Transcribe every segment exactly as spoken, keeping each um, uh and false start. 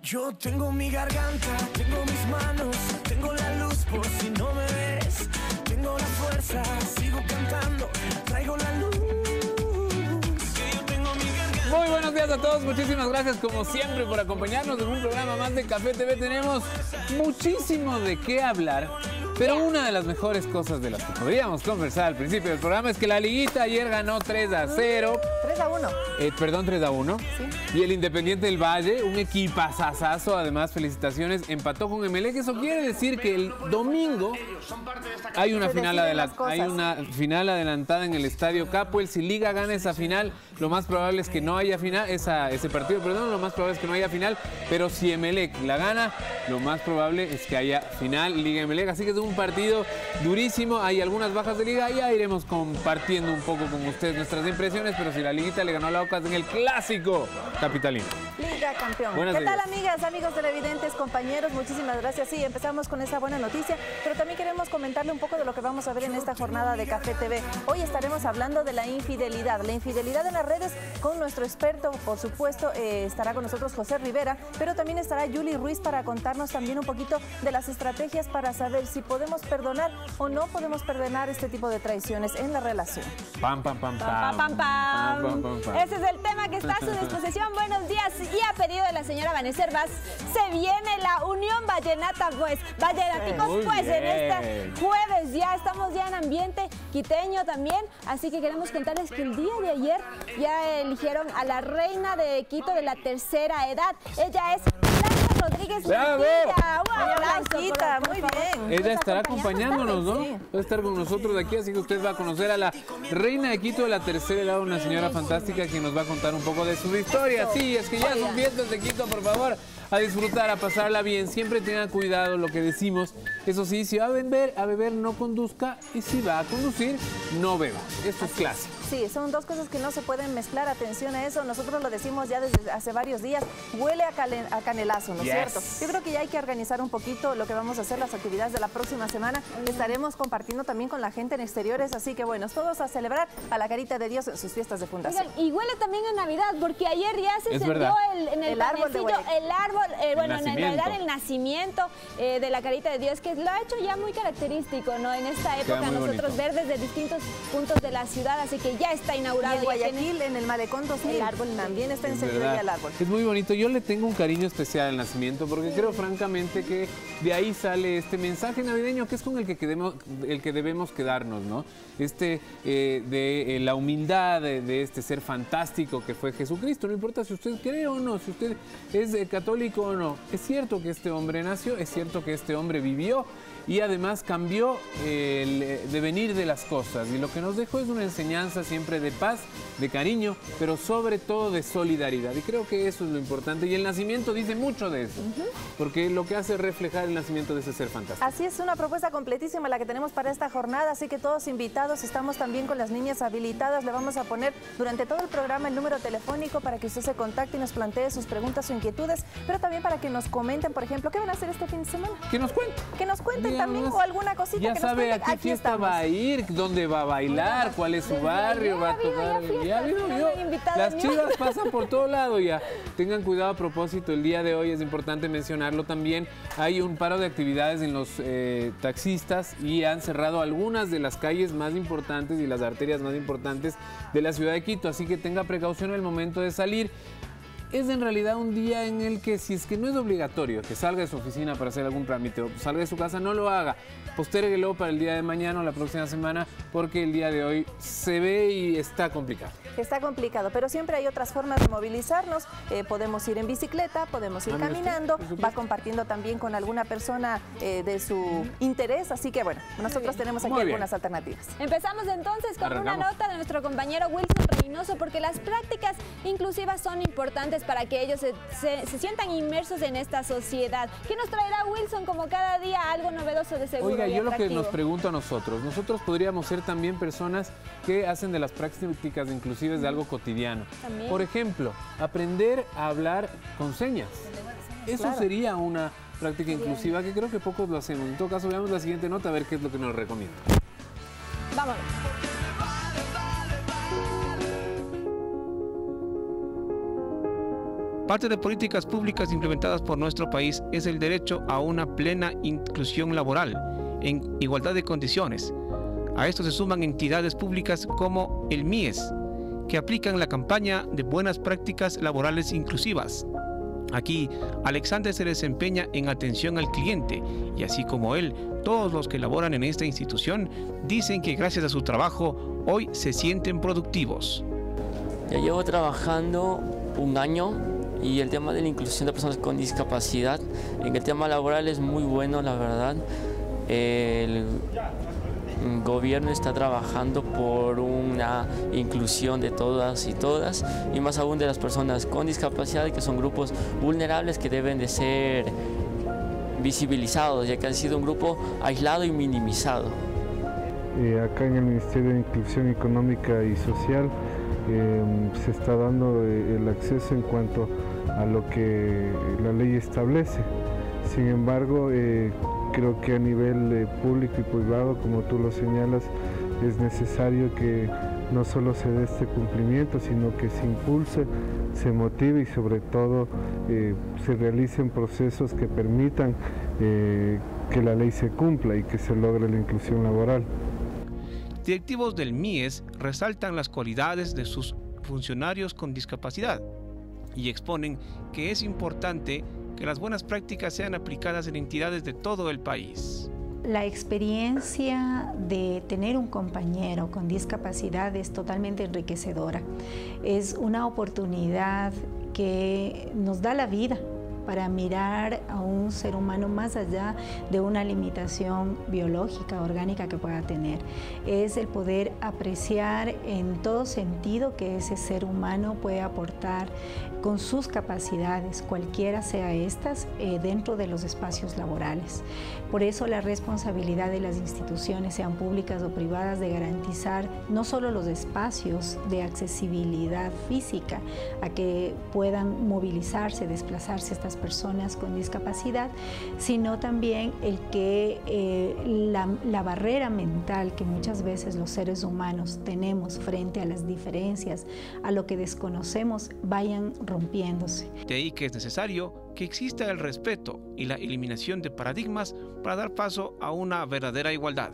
Yo tengo mi garganta, tengo mis manos, tengo la luz por si no me ves. Tengo la fuerza, sigo cantando, traigo la luz. Que yo tengo mi garganta. Muy buenos días a todos, muchísimas gracias como siempre por acompañarnos en un programa más de Café T V. Tenemos muchísimo de qué hablar. Pero una de las mejores cosas de las que podríamos conversar al principio del programa es que la Liguita ayer ganó tres a cero. tres a uno. Eh, perdón, tres a uno. Sí. Y el Independiente del Valle, un equipazazazo, además, felicitaciones, empató con Emelec. Eso quiere decir que el domingo hay una, final, adela hay una final adelantada en el Estadio Capuel. Si Liga gana esa final, lo más probable es que no haya final, esa, ese partido, perdón, lo más probable es que no haya final. Pero si Emelec la gana, lo más probable es que haya final Liga Emelec. Así que es un partido durísimo, hay algunas bajas de Liga, ya iremos compartiendo un poco con ustedes nuestras impresiones, pero si la Liguita le ganó a la Aucas en el clásico capitalino. Liga campeón. Buenas ¿Qué días. tal, amigas, amigos televidentes, compañeros? Muchísimas gracias. Sí, empezamos con esa buena noticia, pero también queremos comentarle un poco de lo que vamos a ver en esta jornada de Café T V. Hoy estaremos hablando de la infidelidad, la infidelidad en las redes con nuestro experto, por supuesto, eh, estará con nosotros José Rivera, pero también estará Yuli Ruiz para contarnos también un poquito de las estrategias para saber si podemos perdonar o no podemos perdonar este tipo de traiciones en la relación. Pam, pam, pam, Pam, pam, pam, pam. Pam, pam, pam. Ese es el tema que está a su disposición. Buenos días. Y a pedido de la señora Vanessa Hervás, se viene la Unión Vallenata, pues. Vallenaticos, Muy pues, bien. en este jueves. Ya estamos ya en ambiente quiteño también. Así que queremos contarles que el día de ayer ya eligieron a la reina de Quito de la tercera edad. Ella es Blanca Rodríguez ¡Bravo! Mantilla. Un Doña aplauso, Blanquita, por- por muy favor. bien. Ella Nos estará acompaña acompañándonos, ¿no? Sí. Va a estar con nosotros de aquí, así que usted va a conocer a la reina de Quito de la tercera edad, una señora fantástica que nos va a contar un poco de su historia. Sí, es que ya son fiestas de Quito, por favor, a disfrutar, a pasarla bien. Siempre tengan cuidado lo que decimos. Eso sí, si va a beber, a beber no conduzca, y si va a conducir, no beba. Esto es clásico. Sí, son dos cosas que no se pueden mezclar. Atención a eso. Nosotros lo decimos ya desde hace varios días. Huele a, calen, a canelazo, ¿no es Yes. cierto? Yo creo que ya hay que organizar un poquito lo que vamos a hacer, las actividades de la próxima semana. Estaremos compartiendo también con la gente en exteriores. Así que bueno, todos a celebrar a la Carita de Dios en sus fiestas de fundación. Oigan, y huele también a Navidad, porque ayer ya se Es encendió verdad. el, en el, El árbol de panecillo, Huele. el árbol, eh, bueno, en nacimiento. realidad el nacimiento eh, de la Carita de Dios, que lo ha hecho ya muy característico, ¿no? En esta época muy nosotros bonito. ver desde distintos puntos de la ciudad, así que ya está inaugurado. Y en ya tiene- Guayaquil, en el Malecón dos mil, el árbol también está Es encendido verdad. ya el árbol. Es muy bonito. Yo le tengo un cariño especial al nacimiento porque creo francamente que de ahí sale este mensaje navideño que es con el que, quedemos, el que debemos quedarnos, ¿no? Este eh, de eh, la humildad de, de este ser fantástico que fue Jesucristo. No importa si usted cree o no, si usted es eh, católico o no. Es cierto que este hombre nació, es cierto que este hombre vivió y además cambió eh, el eh, devenir de las cosas. Y lo que nos dejó es una enseñanza siempre de paz, de cariño, pero sobre todo de solidaridad. Y creo que eso es lo importante. Y el nacimiento dice mucho de eso, porque lo que hace es reflejar el nacimiento de ese ser fantástico. Así es, una propuesta completísima la que tenemos para esta jornada, así que todos invitados, estamos también con las niñas habilitadas, le vamos a poner durante todo el programa el número telefónico para que usted se contacte y nos plantee sus preguntas o inquietudes, pero también para que nos comenten, por ejemplo, qué van a hacer este fin de semana. Que nos cuente. Que nos cuenten Díganos. también o alguna cosita Ya que sabe nos a cuenten. qué Aquí fiesta estamos. va a ir, dónde va a bailar, cuál es su Desde barrio, ayer va a ha habido tocar. ya fiestas, Ya ha habido, no yo- me han invitado Las ni chivas pasan por todo lado ya. Tengan cuidado a propósito, el día de hoy es importante mencionarlo también. Hay un paro de actividades en los eh, taxistas y han cerrado algunas de las calles más importantes y las arterias más importantes de la ciudad de Quito. Así que tenga precaución al momento de salir. Es en realidad un día en el que si es que no es obligatorio que salga de su oficina para hacer algún trámite o salga de su casa, no lo haga. Postérguelo para el día de mañana o la próxima semana porque el día de hoy se ve y está complicado. Está complicado, pero siempre hay otras formas de movilizarnos. Eh, podemos ir en bicicleta, podemos ir Ah, mira usted, caminando, por supuesto. va compartiendo también con alguna persona eh, de su interés. Así que bueno, nosotros tenemos aquí Muy bien. algunas alternativas. Empezamos entonces con Arrancamos. una nota de nuestro compañero Wilson Reynoso, porque las prácticas inclusivas son importantes para que ellos se, se- se sientan inmersos en esta sociedad. ¿Qué nos traerá Wilson como cada día? Algo novedoso de seguro. Oiga, y yo lo que atractivo. nos pregunto a nosotros, nosotros podríamos ser también personas que hacen de las prácticas inclusivas de algo cotidiano. También. Por ejemplo, aprender a hablar con señas. Eso Claro. sería una práctica inclusiva que creo que pocos lo hacemos. En todo caso, veamos la siguiente nota a ver qué es lo que nos recomienda. Vámonos. Parte de políticas públicas implementadas por nuestro país es el derecho a una plena inclusión laboral, en igualdad de condiciones. A esto se suman entidades públicas como el M I E S, que aplican la campaña de buenas prácticas laborales inclusivas. Aquí, Alexander se desempeña en atención al cliente y así como él, todos los que laboran en esta institución dicen que gracias a su trabajo hoy se sienten productivos. Ya llevo trabajando un año y el tema de la inclusión de personas con discapacidad en el tema laboral es muy bueno, la verdad. El gobierno está trabajando por una inclusión de todas y todas, y más aún de las personas con discapacidad, que son grupos vulnerables que deben de ser visibilizados, ya que han sido un grupo aislado y minimizado. Eh, acá en el Ministerio de Inclusión Económica y Social eh, se está dando eh, el acceso en cuanto a lo que la ley establece. Sin embargo, eh, creo que a nivel eh, público y privado, como tú lo señalas, es necesario que no solo se dé este cumplimiento, sino que se impulse, se motive y sobre todo eh, se realicen procesos que permitan eh, que la ley se cumpla y que se logre la inclusión laboral. Directivos del M I E S resaltan las cualidades de sus funcionarios con discapacidad y exponen que es importante que las buenas prácticas sean aplicadas en entidades de todo el país. La experiencia de tener un compañero con discapacidad es totalmente enriquecedora. Es una oportunidad que nos da la vida para mirar a un ser humano más allá de una limitación biológica, orgánica que pueda tener. Es el poder apreciar en todo sentido que ese ser humano puede aportar con sus capacidades, cualquiera sea estas, eh, dentro de los espacios laborales. Por eso la responsabilidad de las instituciones, sean públicas o privadas, de garantizar no solo los espacios de accesibilidad física a que puedan movilizarse, desplazarse estas personas con discapacidad, sino también el que eh, la, la barrera mental que muchas veces los seres humanos tenemos frente a las diferencias, a lo que desconocemos, vayan rompiéndose. De ahí que es necesario que exista el respeto y la eliminación de paradigmas para dar paso a una verdadera igualdad.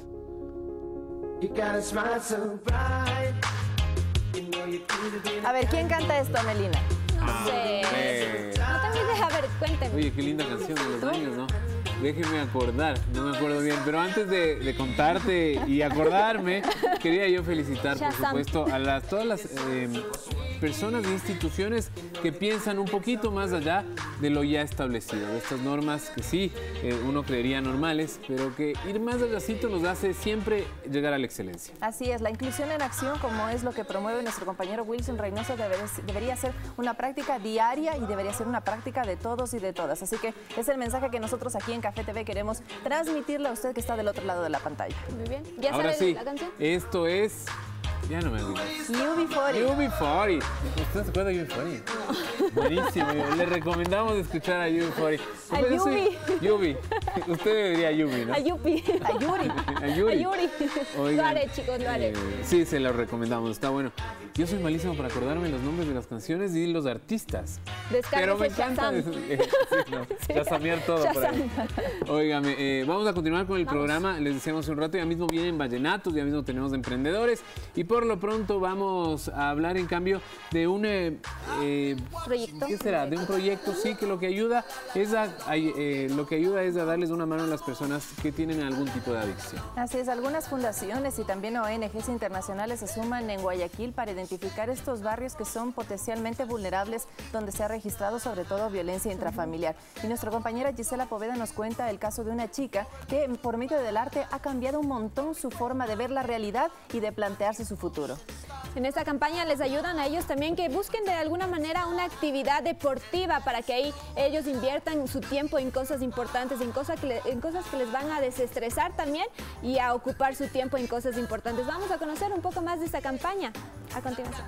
A ver, ¿quién canta esto, Melina? No sé. Eh. No tengo idea, a ver, cuénteme. Oye, qué linda canción de los niños, ¿no? Déjenme acordar, no me acuerdo bien, pero antes de, de contarte y acordarme, quería yo felicitar, por supuesto, a las, todas las eh, personas e instituciones que piensan un poquito más allá de lo ya establecido, de estas normas que sí, eh, uno creería normales, pero que ir más allácito nos hace siempre llegar a la excelencia. Así es, la inclusión en acción, como es lo que promueve nuestro compañero Wilson Reynoso, debería, debería ser una práctica diaria y debería ser una práctica de todos y de todas. Así que es el mensaje que nosotros aquí en Café T V queremos transmitirle a usted que está del otro lado de la pantalla. Muy bien. ¿Ya Ahora sabe sí, la canción? esto es... Ya no me olvido. U B cuarenta. U B cuarenta. ¿Usted se acuerda de U B cuarenta? No. Buenísimo. Le recomendamos escuchar a U B cuarenta. A Yubi. Yubi. Usted debería Yubi, ¿no? A Yupi. A Yuri. A Yuri. A Yuri. Oigan, Lo haré, chicos, lo haré. eh, sí, se lo recomendamos. Está bueno. Yo soy malísimo para acordarme los nombres de las canciones y los artistas. Pero me encanta Shazam. eh, sí, no, Sí. chasamear todo por ahí. Shazam. Óigame, eh, vamos a continuar con el Vamos. programa. Les decíamos hace un rato, ya mismo vienen vallenatos, ya mismo tenemos emprendedores. Y por lo pronto vamos a hablar, en cambio, de un... Eh, eh, ¿Proyecto? ¿Qué será? De un proyecto, sí, que lo que ayuda es a, a, eh, lo que ayuda es a darles una mano a las personas que tienen algún tipo de adicción. Así es, algunas fundaciones y también O N Ges internacionales se suman en Guayaquil para identificar estos barrios que son potencialmente vulnerables, donde se ha registrado sobre todo violencia intrafamiliar. Y nuestra compañera Gisela Poveda nos cuenta el caso de una chica que por medio del arte ha cambiado un montón su forma de ver la realidad y de plantearse su futuro. En esta campaña les ayudan a ellos también que busquen de alguna manera una actividad deportiva para que ahí ellos inviertan su tiempo en cosas importantes, en cosas que, le, en cosas que les van a desestresar también y a ocupar su tiempo en cosas importantes. Vamos a conocer un poco más de esta campaña a continuación.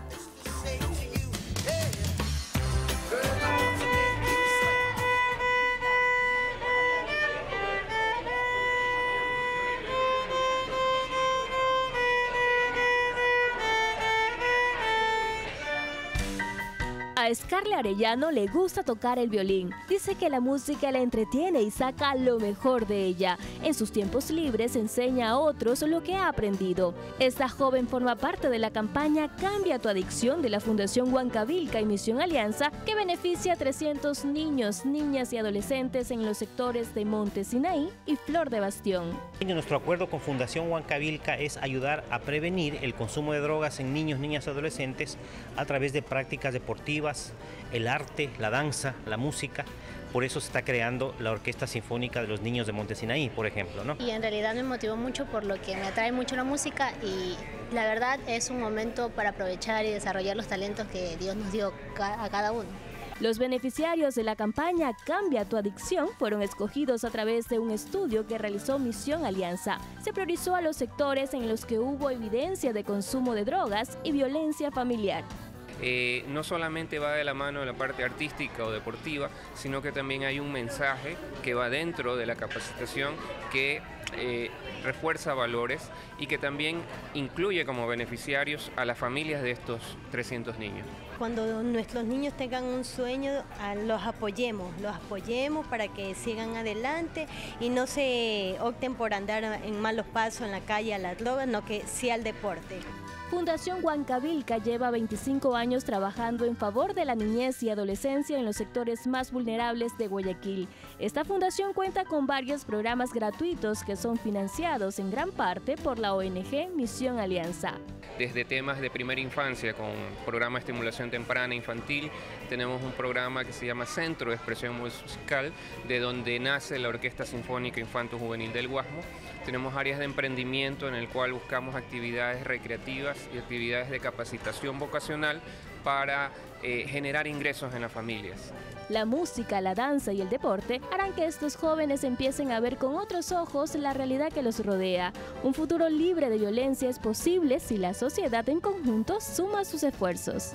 A Scarlett Arellano le gusta tocar el violín. Dice que la música la entretiene y saca lo mejor de ella. En sus tiempos libres enseña a otros lo que ha aprendido. Esta joven forma parte de la campaña Cambia tu adicción de la Fundación Huancavilca y Misión Alianza, que beneficia a trescientos niños, niñas y adolescentes en los sectores de Monte Sinaí y Flor de Bastión. Nuestro acuerdo con Fundación Huancavilca es ayudar a prevenir el consumo de drogas en niños, niñas y adolescentes a través de prácticas deportivas, el arte, la danza, la música. Por eso se está creando la Orquesta Sinfónica de los Niños de Monte Sinaí, por ejemplo, ¿no? Y en realidad me motivó mucho por lo que me atrae mucho la música y la verdad es un momento para aprovechar y desarrollar los talentos que Dios nos dio a cada uno. Los beneficiarios de la campaña Cambia tu adicción fueron escogidos a través de un estudio que realizó Misión Alianza. Se priorizó a los sectores en los que hubo evidencia de consumo de drogas y violencia familiar. Eh, no solamente va de la mano de la parte artística o deportiva, sino que también hay un mensaje que va dentro de la capacitación que eh, refuerza valores y que también incluye como beneficiarios a las familias de estos trescientos niños. Cuando nuestros niños tengan un sueño, los apoyemos, los apoyemos para que sigan adelante y no se opten por andar en malos pasos en la calle a las drogas, no que sea el deporte. Fundación Huancavilca lleva veinticinco años trabajando en favor de la niñez y adolescencia en los sectores más vulnerables de Guayaquil. Esta fundación cuenta con varios programas gratuitos que son financiados en gran parte por la O N G Misión Alianza. Desde temas de primera infancia con programa de estimulación temprana infantil, tenemos un programa que se llama Centro de Expresión Musical, de donde nace la Orquesta Sinfónica Infanto Juvenil del Guasmo. Tenemos áreas de emprendimiento en el cual buscamos actividades recreativas y actividades de capacitación vocacional para eh, generar ingresos en las familias. La música, la danza y el deporte harán que estos jóvenes empiecen a ver con otros ojos la realidad que los rodea. Un futuro libre de violencia es posible si la sociedad en conjunto suma sus esfuerzos.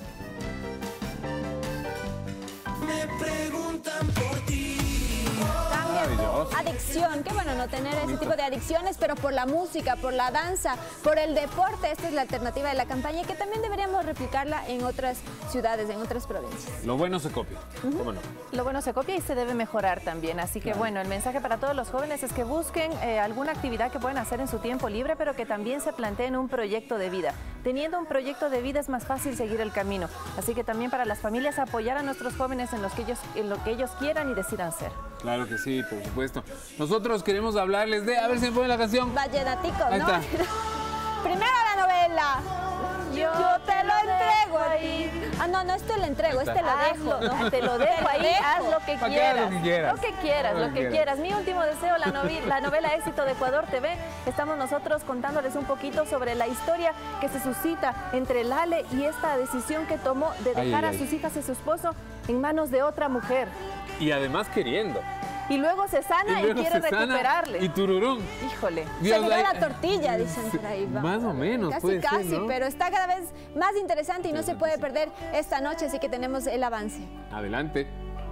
Me preguntan por ti. Adicción, qué bueno no tener ese tipo de adicciones, pero por la música, por la danza, por el deporte, esta es la alternativa de la campaña y que también deberíamos replicarla en otras ciudades, en otras provincias. Lo bueno se copia, uh-huh. ¿Cómo no? Lo bueno se copia y se debe mejorar también, así que claro. Bueno, el mensaje para todos los jóvenes es que busquen eh, alguna actividad que puedan hacer en su tiempo libre, pero que también se planteen un proyecto de vida. Teniendo un proyecto de vida es más fácil seguir el camino, así que también para las familias apoyar a nuestros jóvenes en, los que ellos, en lo que ellos quieran y decidan ser. Claro que sí, por supuesto. Nosotros queremos hablarles de... A ver si me ponen la canción. Vallenaticos, ¿no? Ahí está. Primero la novela. Yo, Yo te lo entrego ahí. Ah, no, no, esto lo entrego, este lo dejo. No, te lo dejo ahí, haz lo que quieras. Lo que quieras. Lo que quieras, lo que quieras. Mi último deseo, la, novi- la novela Éxito de Ecuador T V. Estamos nosotros contándoles un poquito sobre la historia que se suscita entre Lale y esta decisión que tomó de dejar ay, ay, a sus hijas y a su esposo en manos de otra mujer. Y además queriendo. Y luego se sana y, y quiere recuperarle. Y tururún. Híjole. Dios, se le da la tortilla, dicen por ahí. Vamos. Más o menos, Casi, puede casi, ser, ¿no? Pero está cada vez más interesante y no se puede perder esta noche, así que tenemos el avance. Adelante.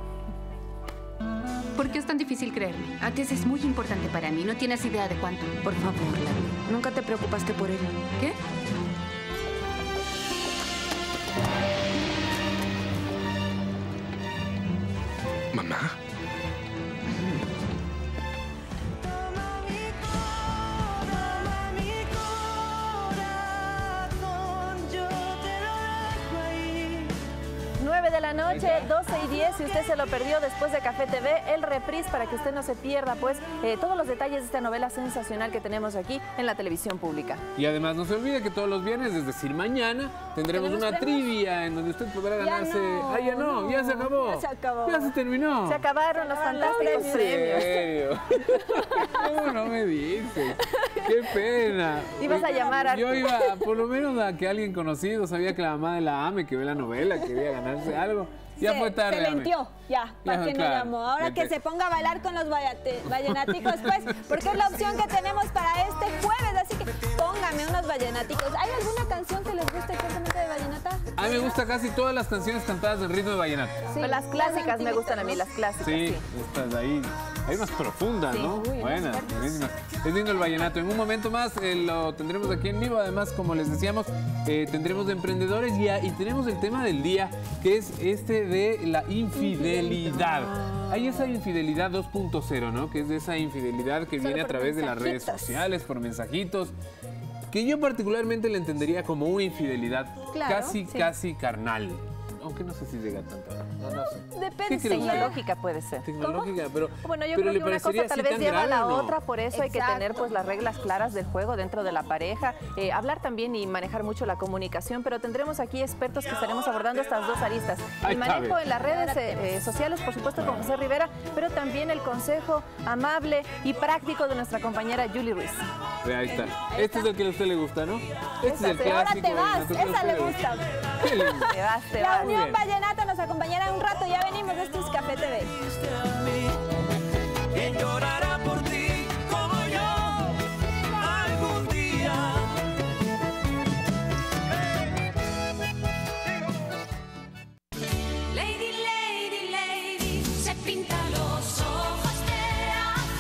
¿Por qué es tan difícil creerme? Ates es muy importante para mí, no tienes idea de cuánto. Por favor, Lali, nunca te preocupaste por él. ¿Qué? ¿Mamá? nueve de la noche, doce y diez, si usted se lo perdió después de Café T V, el reprise para que usted no se pierda pues eh, todos los detalles de esta novela sensacional que tenemos aquí en la televisión pública. Y además no se olvide que todos los viernes, es decir, mañana, tendremos una trivia en donde usted podrá ganarse... No, ¡Ah, ya no! no! ¡Ya se acabó! Ya se acabó. ¡Ya se terminó! Se acabaron los fantásticos premios. ¿En serio? ¿Cómo no me dices? ¡Qué pena! Ibas a llamar a... Yo iba, por lo menos a que alguien conocido, sabía que la mamá de la AME que ve la novela quería ganarse algo. Ya se, fue tarde. Se lentió, ya, para que no claro, llamó. Ahora vete. que se ponga a bailar con los vallenaticos, pues, porque es la opción que tenemos para este jueves. Así que póngame unos vallenaticos. ¿Hay alguna canción que les guste exactamente de vallenata? A mí me gustan casi todas las canciones cantadas en ritmo de vallenato. Sí, las clásicas me gustan a mí, las clásicas. Sí, sí. estas de ahí. hay más profundas, Sí, ¿no? uy, Buenas, unas buenísimas. Es lindo el vallenato. En un momento más eh, lo tendremos aquí en vivo. Además, como les decíamos, eh, tendremos de emprendedores y, y tenemos el tema del día, que es este de la infidelidad. Hay esa infidelidad dos punto cero, ¿no? Que es de esa infidelidad que Solo viene a por través de las redes mensajitos. sociales, por mensajitos, que yo particularmente le entendería como una infidelidad Claro, casi, sí. casi carnal. Aunque no sé si llega tanto. No, no sé. Depende, ¿Qué cree usted? tecnológica puede ser. Tecnológica, pero, Bueno, yo pero creo ¿le que una parecería cosa tal así vez tan lleva a grave la o no? otra, por eso hay que Exacto. tener pues las reglas claras del juego dentro de la pareja, eh, hablar también y manejar mucho la comunicación, pero tendremos aquí expertos que estaremos abordando estas dos aristas. Ay, El manejo cabe. en las redes eh, eh, sociales, por supuesto, con José Rivera, pero también el consejo amable y práctico de nuestra compañera Julie Ruiz. Ve, ahí está. Este es el que a usted le gusta, ¿no? Este es el sí, ahora clásico. te vas, vallenato que a esa usted le gusta. Qué lindo. Te vas, te La vas. Unión bien. Vallenata nos acompañará un rato, ya venimos, esto es Café T V. ¿Quién llorará por ti como yo algún día? Lady, lady, lady, se pinta los ojos de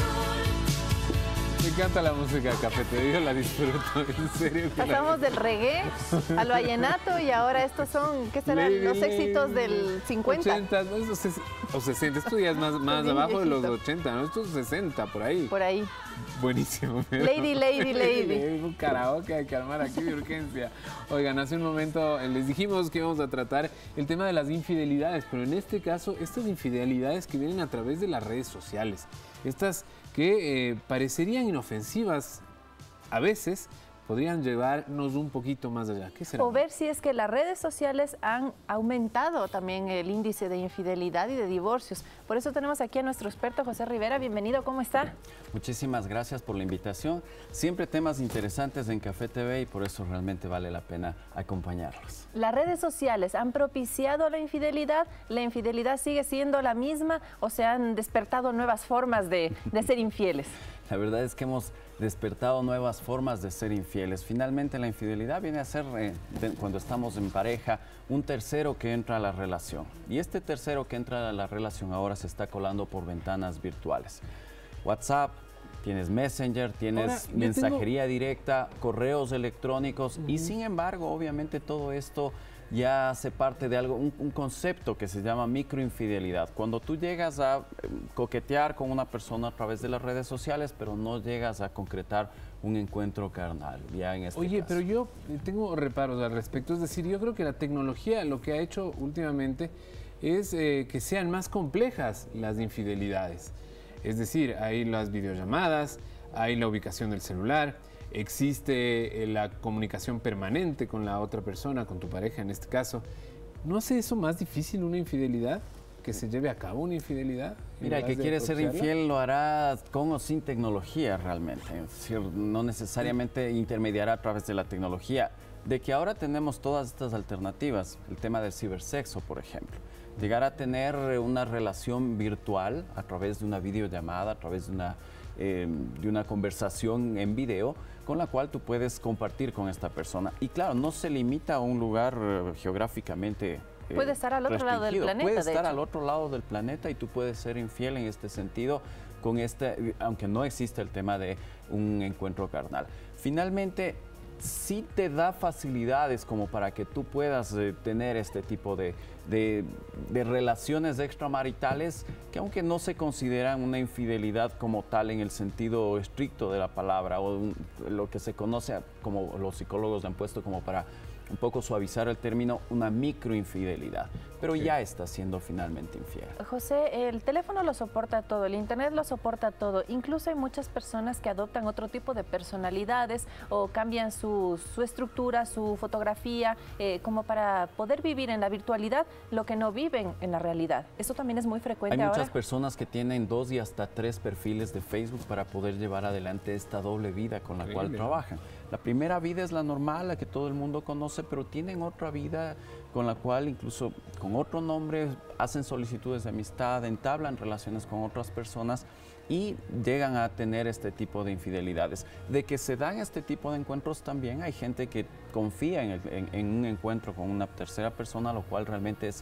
azul. Me encanta la música de Café Te Digo, la disfruto, en serio. que la- Pasamos del reggae al vallenato y ahora estos son, ¿qué serán? Lady, Los éxitos lady, del cincuenta. ochenta, ¿no? Esos ses- o sesenta, esto ya es más, más bien abajo de los viejito. ochenta, ¿no? Estos sesenta, por ahí. Por ahí. Buenísimo. Lady, lady, lady. Un karaoke hay que armar aquí de urgencia. Oigan, hace un momento eh, les dijimos que íbamos a tratar el tema de las infidelidades, pero en este caso, estas infidelidades que vienen a través de las redes sociales. Estas que eh, parecerían inofensivas a veces, podrían llevarnos un poquito más allá. ¿Qué será? O ver si es que las redes sociales han aumentado también el índice de infidelidad y de divorcios. Por eso tenemos aquí a nuestro experto José Rivera. Bienvenido, ¿cómo está? Muchísimas gracias por la invitación. Siempre temas interesantes en Café T V y por eso realmente vale la pena acompañarlos. ¿Las redes sociales han propiciado la infidelidad? ¿La infidelidad sigue siendo la misma o se han despertado nuevas formas de, de ser infieles? La verdad es que hemos despertado nuevas formas de ser infieles. Finalmente la infidelidad viene a ser, eh, de- cuando estamos en pareja, un tercero que entra a la relación. Y este tercero que entra a la relación ahora se está colando por ventanas virtuales. WhatsApp, tienes Messenger, tienes Ahora, yo mensajería directa, correos electrónicos y Ujú. sin embargo, obviamente todo esto ya hace parte de algo, un, un concepto que se llama microinfidelidad. Cuando tú llegas a eh, coquetear con una persona a través de las redes sociales, pero no llegas a concretar un encuentro carnal, ya en este Oye, caso. pero yo tengo reparos al respecto. Es decir, yo creo que la tecnología lo que ha hecho últimamente es eh, que sean más complejas las infidelidades. Es decir, hay las videollamadas, hay la ubicación del celular, existe eh, la comunicación permanente con la otra persona, con tu pareja en este caso. ¿No hace eso más difícil una infidelidad? ¿Que se lleve a cabo una infidelidad? Mira, el en que vez de quiere ser propiciarla? infiel lo hará con o sin tecnología realmente. Es decir, no necesariamente intermediará a través de la tecnología. De que ahora tenemos todas estas alternativas, el tema del cibersexo, por ejemplo. Llegar a tener una relación virtual a través de una videollamada, a través de una, eh, de una conversación en video, con la cual tú puedes compartir con esta persona. Y claro, no se limita a un lugar eh, geográficamente eh, Puede estar al otro lado del restringido. planeta, Puede de estar hecho. al otro lado del planeta y tú puedes ser infiel en este sentido, con este, aunque no existe el tema de un encuentro carnal. Finalmente, sí te da facilidades como para que tú puedas eh, tener este tipo de, de, de relaciones extramaritales que aunque no se consideran una infidelidad como tal en el sentido estricto de la palabra o un- lo que se conoce como los psicólogos le han puesto como para un poco suavizar el término, una microinfidelidad, pero ya está siendo finalmente infiel. José, el teléfono lo soporta todo, el internet lo soporta todo. Incluso hay muchas personas que adoptan otro tipo de personalidades o cambian su, su estructura, su fotografía, eh, como para poder vivir en la virtualidad lo que no viven en la realidad. Eso también es muy frecuente Hay ahora. muchas personas que tienen dos y hasta tres perfiles de Facebook para poder llevar adelante esta doble vida con la cual Increíble. trabajan. La primera vida es la normal, la que todo el mundo conoce, pero tienen otra vida con la cual incluso con otro nombre hacen solicitudes de amistad, entablan relaciones con otras personas y llegan a tener este tipo de infidelidades. De que se dan este tipo de encuentros también hay gente que confía en, el- en- en un encuentro con una tercera persona, lo cual realmente es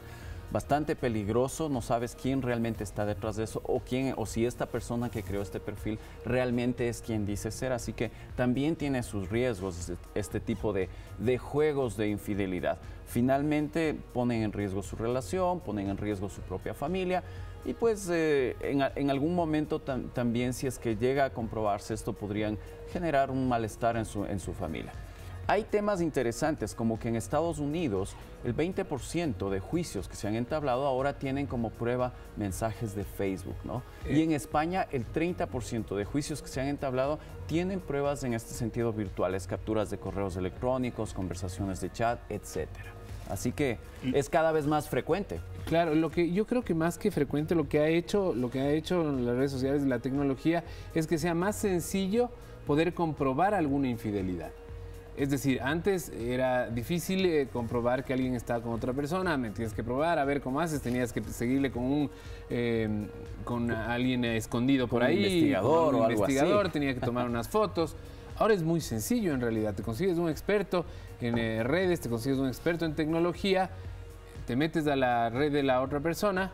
bastante peligroso, no sabes quién realmente está detrás de eso o quién o si esta persona que creó este perfil realmente es quien dice ser, así que también tiene sus riesgos este tipo de, de juegos de infidelidad. Finalmente ponen en riesgo su relación, ponen en riesgo su propia familia y pues eh, en, en algún momento tam, también si es que llega a comprobarse esto podrían generar un malestar en su, en su familia. Hay temas interesantes como que en Estados Unidos el veinte por ciento de juicios que se han entablado ahora tienen como prueba mensajes de Facebook, ¿no? Eh. Y en España el treinta por ciento de juicios que se han entablado tienen pruebas en este sentido virtuales, capturas de correos electrónicos, conversaciones de chat, etcétera. Así que es cada vez más frecuente. Claro, lo que yo creo que más que frecuente lo que ha hecho, lo que ha hecho en las redes sociales, la tecnología, es que sea más sencillo poder comprobar alguna infidelidad. Es decir, antes era difícil eh, comprobar que alguien estaba con otra persona, me tienes que probar, a ver cómo haces, tenías que seguirle con un eh, con alguien escondido por ahí, un investigador un o algo investigador, así. tenía que tomar unas fotos. Ahora es muy sencillo en realidad, te consigues un experto en eh, redes, te consigues un experto en tecnología, te metes a la red de la otra persona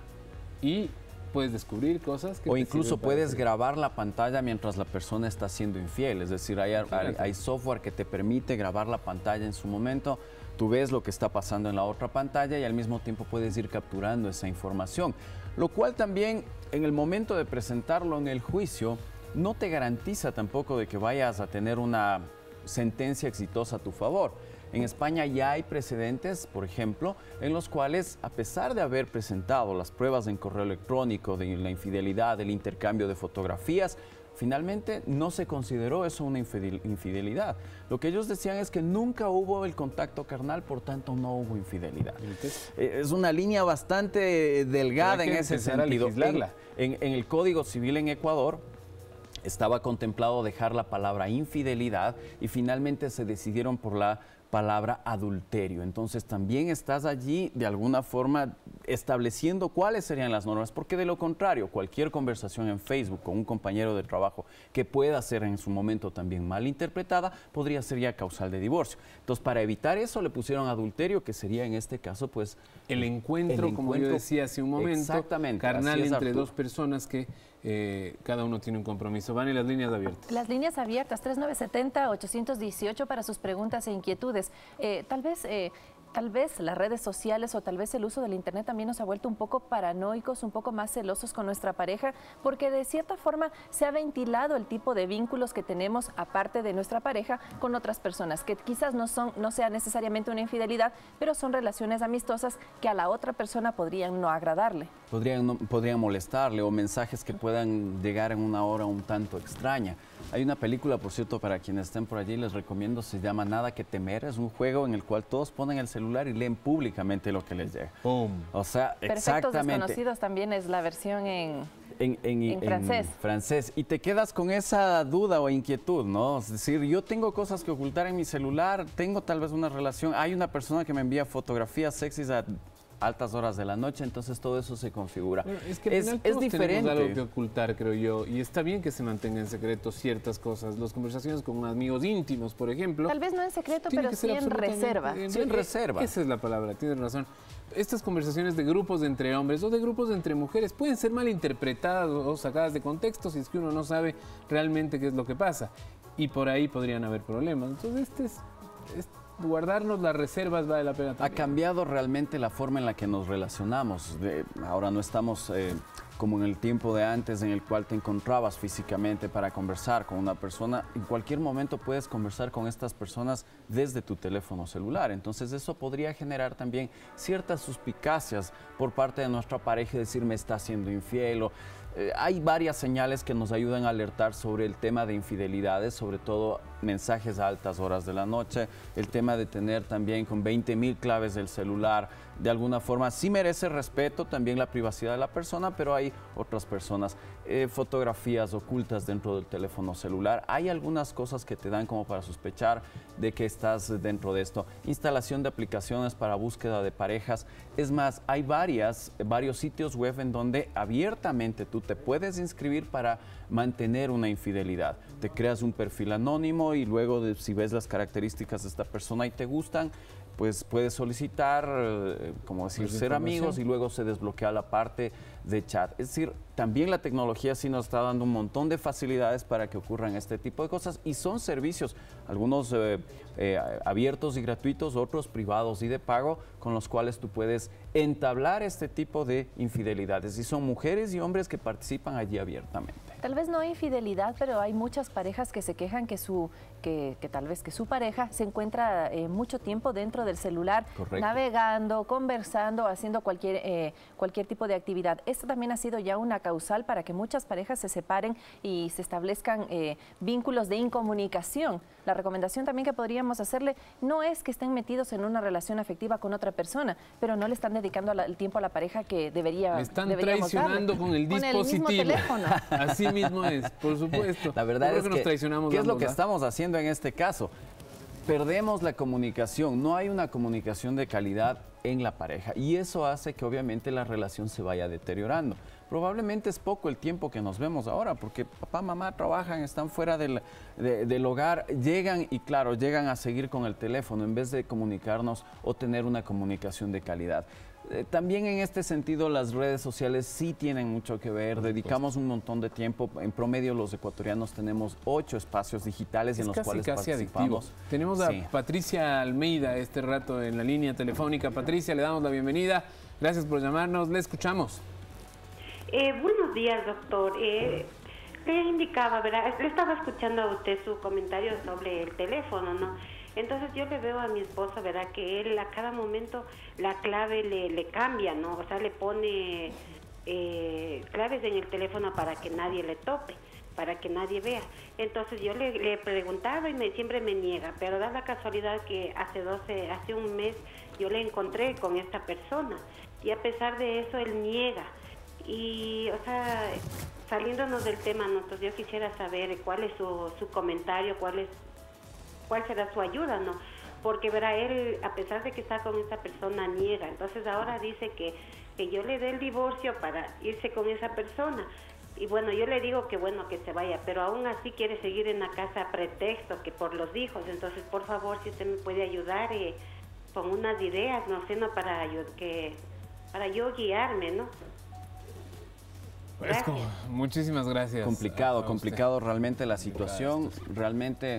y puedes descubrir cosas que o te incluso puedes hacer. grabar la pantalla mientras la persona está siendo infiel, es decir, hay, hay, hay software que te permite grabar la pantalla en su momento, tú ves lo que está pasando en la otra pantalla y al mismo tiempo puedes ir capturando esa información, lo cual también en el momento de presentarlo en el juicio no te garantiza tampoco de que vayas a tener una sentencia exitosa a tu favor. En España ya hay precedentes, por ejemplo, en los cuales, a pesar de haber presentado las pruebas en correo electrónico de la infidelidad, del intercambio de fotografías, finalmente no se consideró eso una infidelidad. Lo que ellos decían es que nunca hubo el contacto carnal, por tanto no hubo infidelidad. Es una línea bastante delgada en ese sentido. En, en, en el Código Civil en Ecuador estaba contemplado dejar la palabra infidelidad y finalmente se decidieron por la palabra adulterio. Entonces también estás allí de alguna forma estableciendo cuáles serían las normas, porque de lo contrario, cualquier conversación en Facebook con un compañero de trabajo que pueda ser en su momento también mal interpretada, podría ser ya causal de divorcio. Entonces, para evitar eso le pusieron adulterio, que sería en este caso pues el encuentro, el como encuentro, yo decía hace un momento, exactamente, carnal es, entre Arturo. dos personas que eh, cada uno tiene un compromiso. Van en las líneas abiertas. Las líneas abiertas, tres nueve siete cero, ocho uno ocho para sus preguntas e inquietudes. Eh, tal vez... Eh, Tal vez las redes sociales o tal vez el uso del internet también nos ha vuelto un poco paranoicos, un poco más celosos con nuestra pareja, porque de cierta forma se ha ventilado el tipo de vínculos que tenemos aparte de nuestra pareja con otras personas, que quizás no son, no sea necesariamente una infidelidad, pero son relaciones amistosas que a la otra persona podrían no agradarle. Podrían, no, podrían molestarle o mensajes que puedan llegar en una hora un tanto extraña. Hay una película, por cierto, para quienes estén por allí, les recomiendo, se llama Nada que temer. Es un juego en el cual todos ponen el celular y leen públicamente lo que les llega. ¡Pum! O sea, Perfectos exactamente. Desconocidos también es la versión en, en, en, en francés. En francés. Y te quedas con esa duda o inquietud, ¿no? Es decir, yo tengo cosas que ocultar en mi celular, tengo tal vez una relación, hay una persona que me envía fotografías sexys a altas horas de la noche, entonces todo eso se configura. Bueno, es que al es, final es todos diferente. tenemos algo que ocultar, creo yo, y está bien que se mantengan en secreto ciertas cosas. Las conversaciones con amigos íntimos, por ejemplo. Tal vez no en secreto, pero que sí en reserva. Sí, en reserva. Esa es la palabra, tienes razón. Estas conversaciones de grupos de entre hombres o de grupos de entre mujeres pueden ser mal interpretadas o sacadas de contexto si es que uno no sabe realmente qué es lo que pasa. Y por ahí podrían haber problemas. Entonces, este es... Este guardarnos las reservas vale la pena también. Ha cambiado realmente la forma en la que nos relacionamos. De, ahora no estamos eh, como en el tiempo de antes en el cual te encontrabas físicamente para conversar con una persona. En cualquier momento puedes conversar con estas personas desde tu teléfono celular. Entonces eso podría generar también ciertas suspicacias por parte de nuestra pareja, decir me está siendo infiel o... Eh, hay varias señales que nos ayudan a alertar sobre el tema de infidelidades, sobre todo mensajes a altas horas de la noche, el tema de tener también con veinte mil claves del celular, de alguna forma sí merece respeto también la privacidad de la persona, pero hay otras personas, eh, fotografías ocultas dentro del teléfono celular, hay algunas cosas que te dan como para sospechar de que estás dentro de esto, instalación de aplicaciones para búsqueda de parejas, es más, hay varias, varios sitios web en donde abiertamente tú te puedes inscribir para mantener una infidelidad. Te creas un perfil anónimo y luego de, si ves las características de esta persona y te gustan, pues puedes solicitar, eh, como decir, Pues ser amigos información. y luego se desbloquea la parte de chat. Es decir, también la tecnología sí nos está dando un montón de facilidades para que ocurran este tipo de cosas y son servicios, algunos eh, eh, abiertos y gratuitos, otros privados y de pago, con los cuales tú puedes entablar este tipo de infidelidades. Y son mujeres y hombres que participan allí abiertamente. Tal vez no infidelidad, pero hay muchas parejas que se quejan que su que, que tal vez que su pareja se encuentra eh, mucho tiempo dentro del celular, Correcto. navegando, conversando, haciendo cualquier eh, cualquier tipo de actividad. Esto también ha sido ya una causal para que muchas parejas se separen y se establezcan eh, vínculos de incomunicación. La recomendación también que podríamos hacerle no es que estén metidos en una relación afectiva con otra persona, pero no le están dedicando la- el tiempo a la pareja que debería Me están deberíamos traicionando darle. con el Con el mismo dispositivo. teléfono. Así mismo es, por supuesto. La verdad Yo creo es que que, nos traicionamos ¿qué es lo ambos, que ¿ah? estamos haciendo en este caso? Perdemos la comunicación, no hay una comunicación de calidad en la pareja y eso hace que obviamente la relación se vaya deteriorando. Probablemente es poco el tiempo que nos vemos ahora porque papá, mamá trabajan, están fuera del, de- del hogar, llegan y claro, llegan a seguir con el teléfono en vez de comunicarnos o tener una comunicación de calidad. Eh, También en este sentido las redes sociales sí tienen mucho que ver, dedicamos un montón de tiempo, en promedio los ecuatorianos tenemos ocho espacios digitales Es en los casi, cuales casi adictivo. participamos. Tenemos a Sí. Patricia Almeida este rato en la línea telefónica. Patricia, le damos la bienvenida. Gracias por llamarnos. Le escuchamos. Eh, buenos días, doctor. Eh, le indicaba, ¿verdad? Le estaba escuchando a usted su comentario sobre el teléfono, ¿no? Entonces yo le veo a mi esposo, ¿verdad? Que él a cada momento la clave le, le cambia, ¿no? O sea, le pone eh, claves en el teléfono para que nadie le tope, para que nadie vea. Entonces yo le, le he preguntado y me, siempre me niega, pero da la casualidad que hace doce, hace un mes yo le encontré con esta persona y a pesar de eso él niega. Y, o sea, saliéndonos del tema, nosotros yo quisiera saber cuál es su, su comentario, cuál es, cuál será su ayuda, ¿no? Porque, verá, él, a pesar de que está con esa persona, niega. Entonces ahora dice que, que yo le dé el divorcio para irse con esa persona. Y bueno, yo le digo que bueno, que se vaya, pero aún así quiere seguir en la casa a pretexto que por los hijos. Entonces, por favor, si usted me puede ayudar eh, con unas ideas, no sé, no para yo, que para yo guiarme, ¿no? Es como- muchísimas gracias. Complicado, a- a usted. complicado realmente la situación. Realmente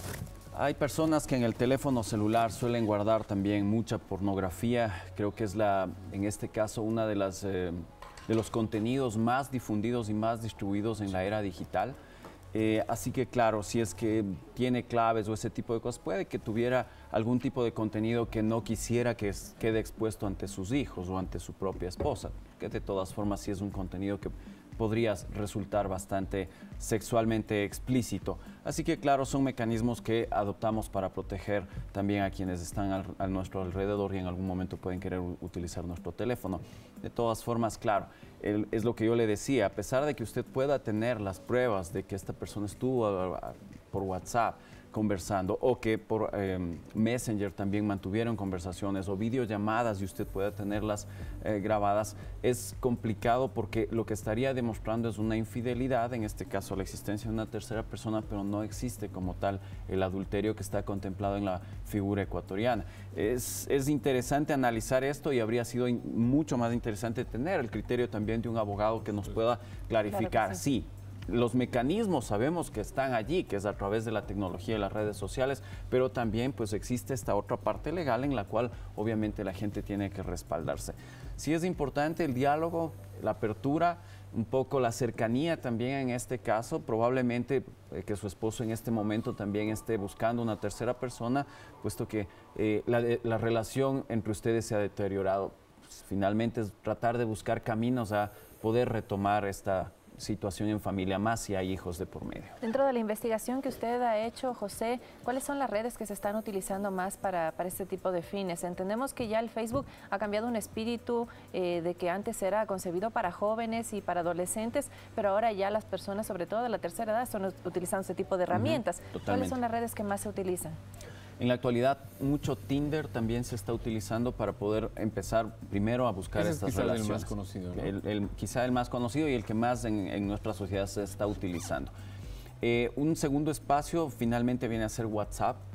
hay personas que en el teléfono celular suelen guardar también mucha pornografía. Creo que es la, en este caso, una de las eh, de los contenidos más difundidos y más distribuidos en la era digital. Eh, así que claro, si es que tiene claves o ese tipo de cosas, puede que tuviera algún tipo de contenido que no quisiera que es- quede expuesto ante sus hijos o ante su propia esposa, que de todas formas sí es un contenido que podría resultar bastante sexualmente explícito. Así que claro, son mecanismos que adoptamos para proteger también a quienes están al- a nuestro alrededor y en algún momento pueden querer u- utilizar nuestro teléfono. De todas formas, claro, el- es lo que yo le decía, a pesar de que usted pueda tener las pruebas de que esta persona estuvo a- a- por WhatsApp conversando o que por eh, Messenger también mantuvieron conversaciones o videollamadas y usted pueda tenerlas eh, grabadas, es complicado porque lo que estaría demostrando es una infidelidad, en este caso la existencia de una tercera persona, pero no existe como tal el adulterio que está contemplado en la figura ecuatoriana. Es, es interesante analizar esto y habría sido in- mucho más interesante tener el criterio también de un abogado que nos pueda clarificar. Sí, los mecanismos sabemos que están allí, que es a través de la tecnología y las redes sociales, pero también pues existe esta otra parte legal en la cual obviamente la gente tiene que respaldarse. Sí es importante el diálogo, la apertura, un poco la cercanía también en este caso, probablemente eh, que su esposo en este momento también esté buscando una tercera persona, puesto que eh, la, la relación entre ustedes se ha deteriorado. Pues, finalmente es tratar de buscar caminos a poder retomar esta situación en familia, más si hay hijos de por medio. Dentro de la investigación que usted ha hecho, José, ¿cuáles son las redes que se están utilizando más para, para este tipo de fines? Entendemos que ya el Facebook ha cambiado un espíritu eh, de que antes era concebido para jóvenes y para adolescentes, pero ahora ya las personas, sobre todo de la tercera edad, están utilizando este tipo de herramientas. totalmente. ¿Cuáles son las redes que más se utilizan? En la actualidad, mucho Tinder también se está utilizando para poder empezar primero a buscar Ese es estas quizás el relaciones. más conocido, ¿no? El- el- quizá el más conocido y el que más en, en nuestra sociedad se está utilizando. Eh, un segundo espacio finalmente viene a ser WhatsApp.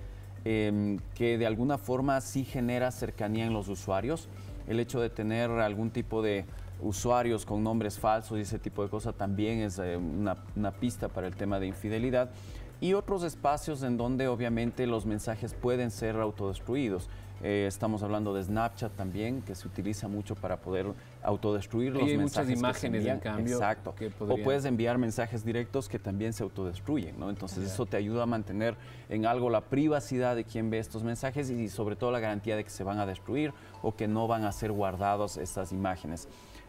eh, que de alguna forma sí genera cercanía en los usuarios. El hecho de tener algún tipo de usuarios con nombres falsos y ese tipo de cosas también es eh, una, una pista para el tema de infidelidad. Y otros espacios en donde obviamente los mensajes pueden ser autodestruidos. Eh, estamos hablando de Snapchat también, que se utiliza mucho para poder autodestruir los hay mensajes. Muchas imágenes, que se envían. En cambio. Exacto. Que podrían... O puedes enviar mensajes directos que también se autodestruyen, ¿no? Entonces Claro. eso te ayuda a mantener en algo la privacidad de quien ve estos mensajes y sobre todo la garantía de que se van a destruir o que no van a ser guardados estas imágenes.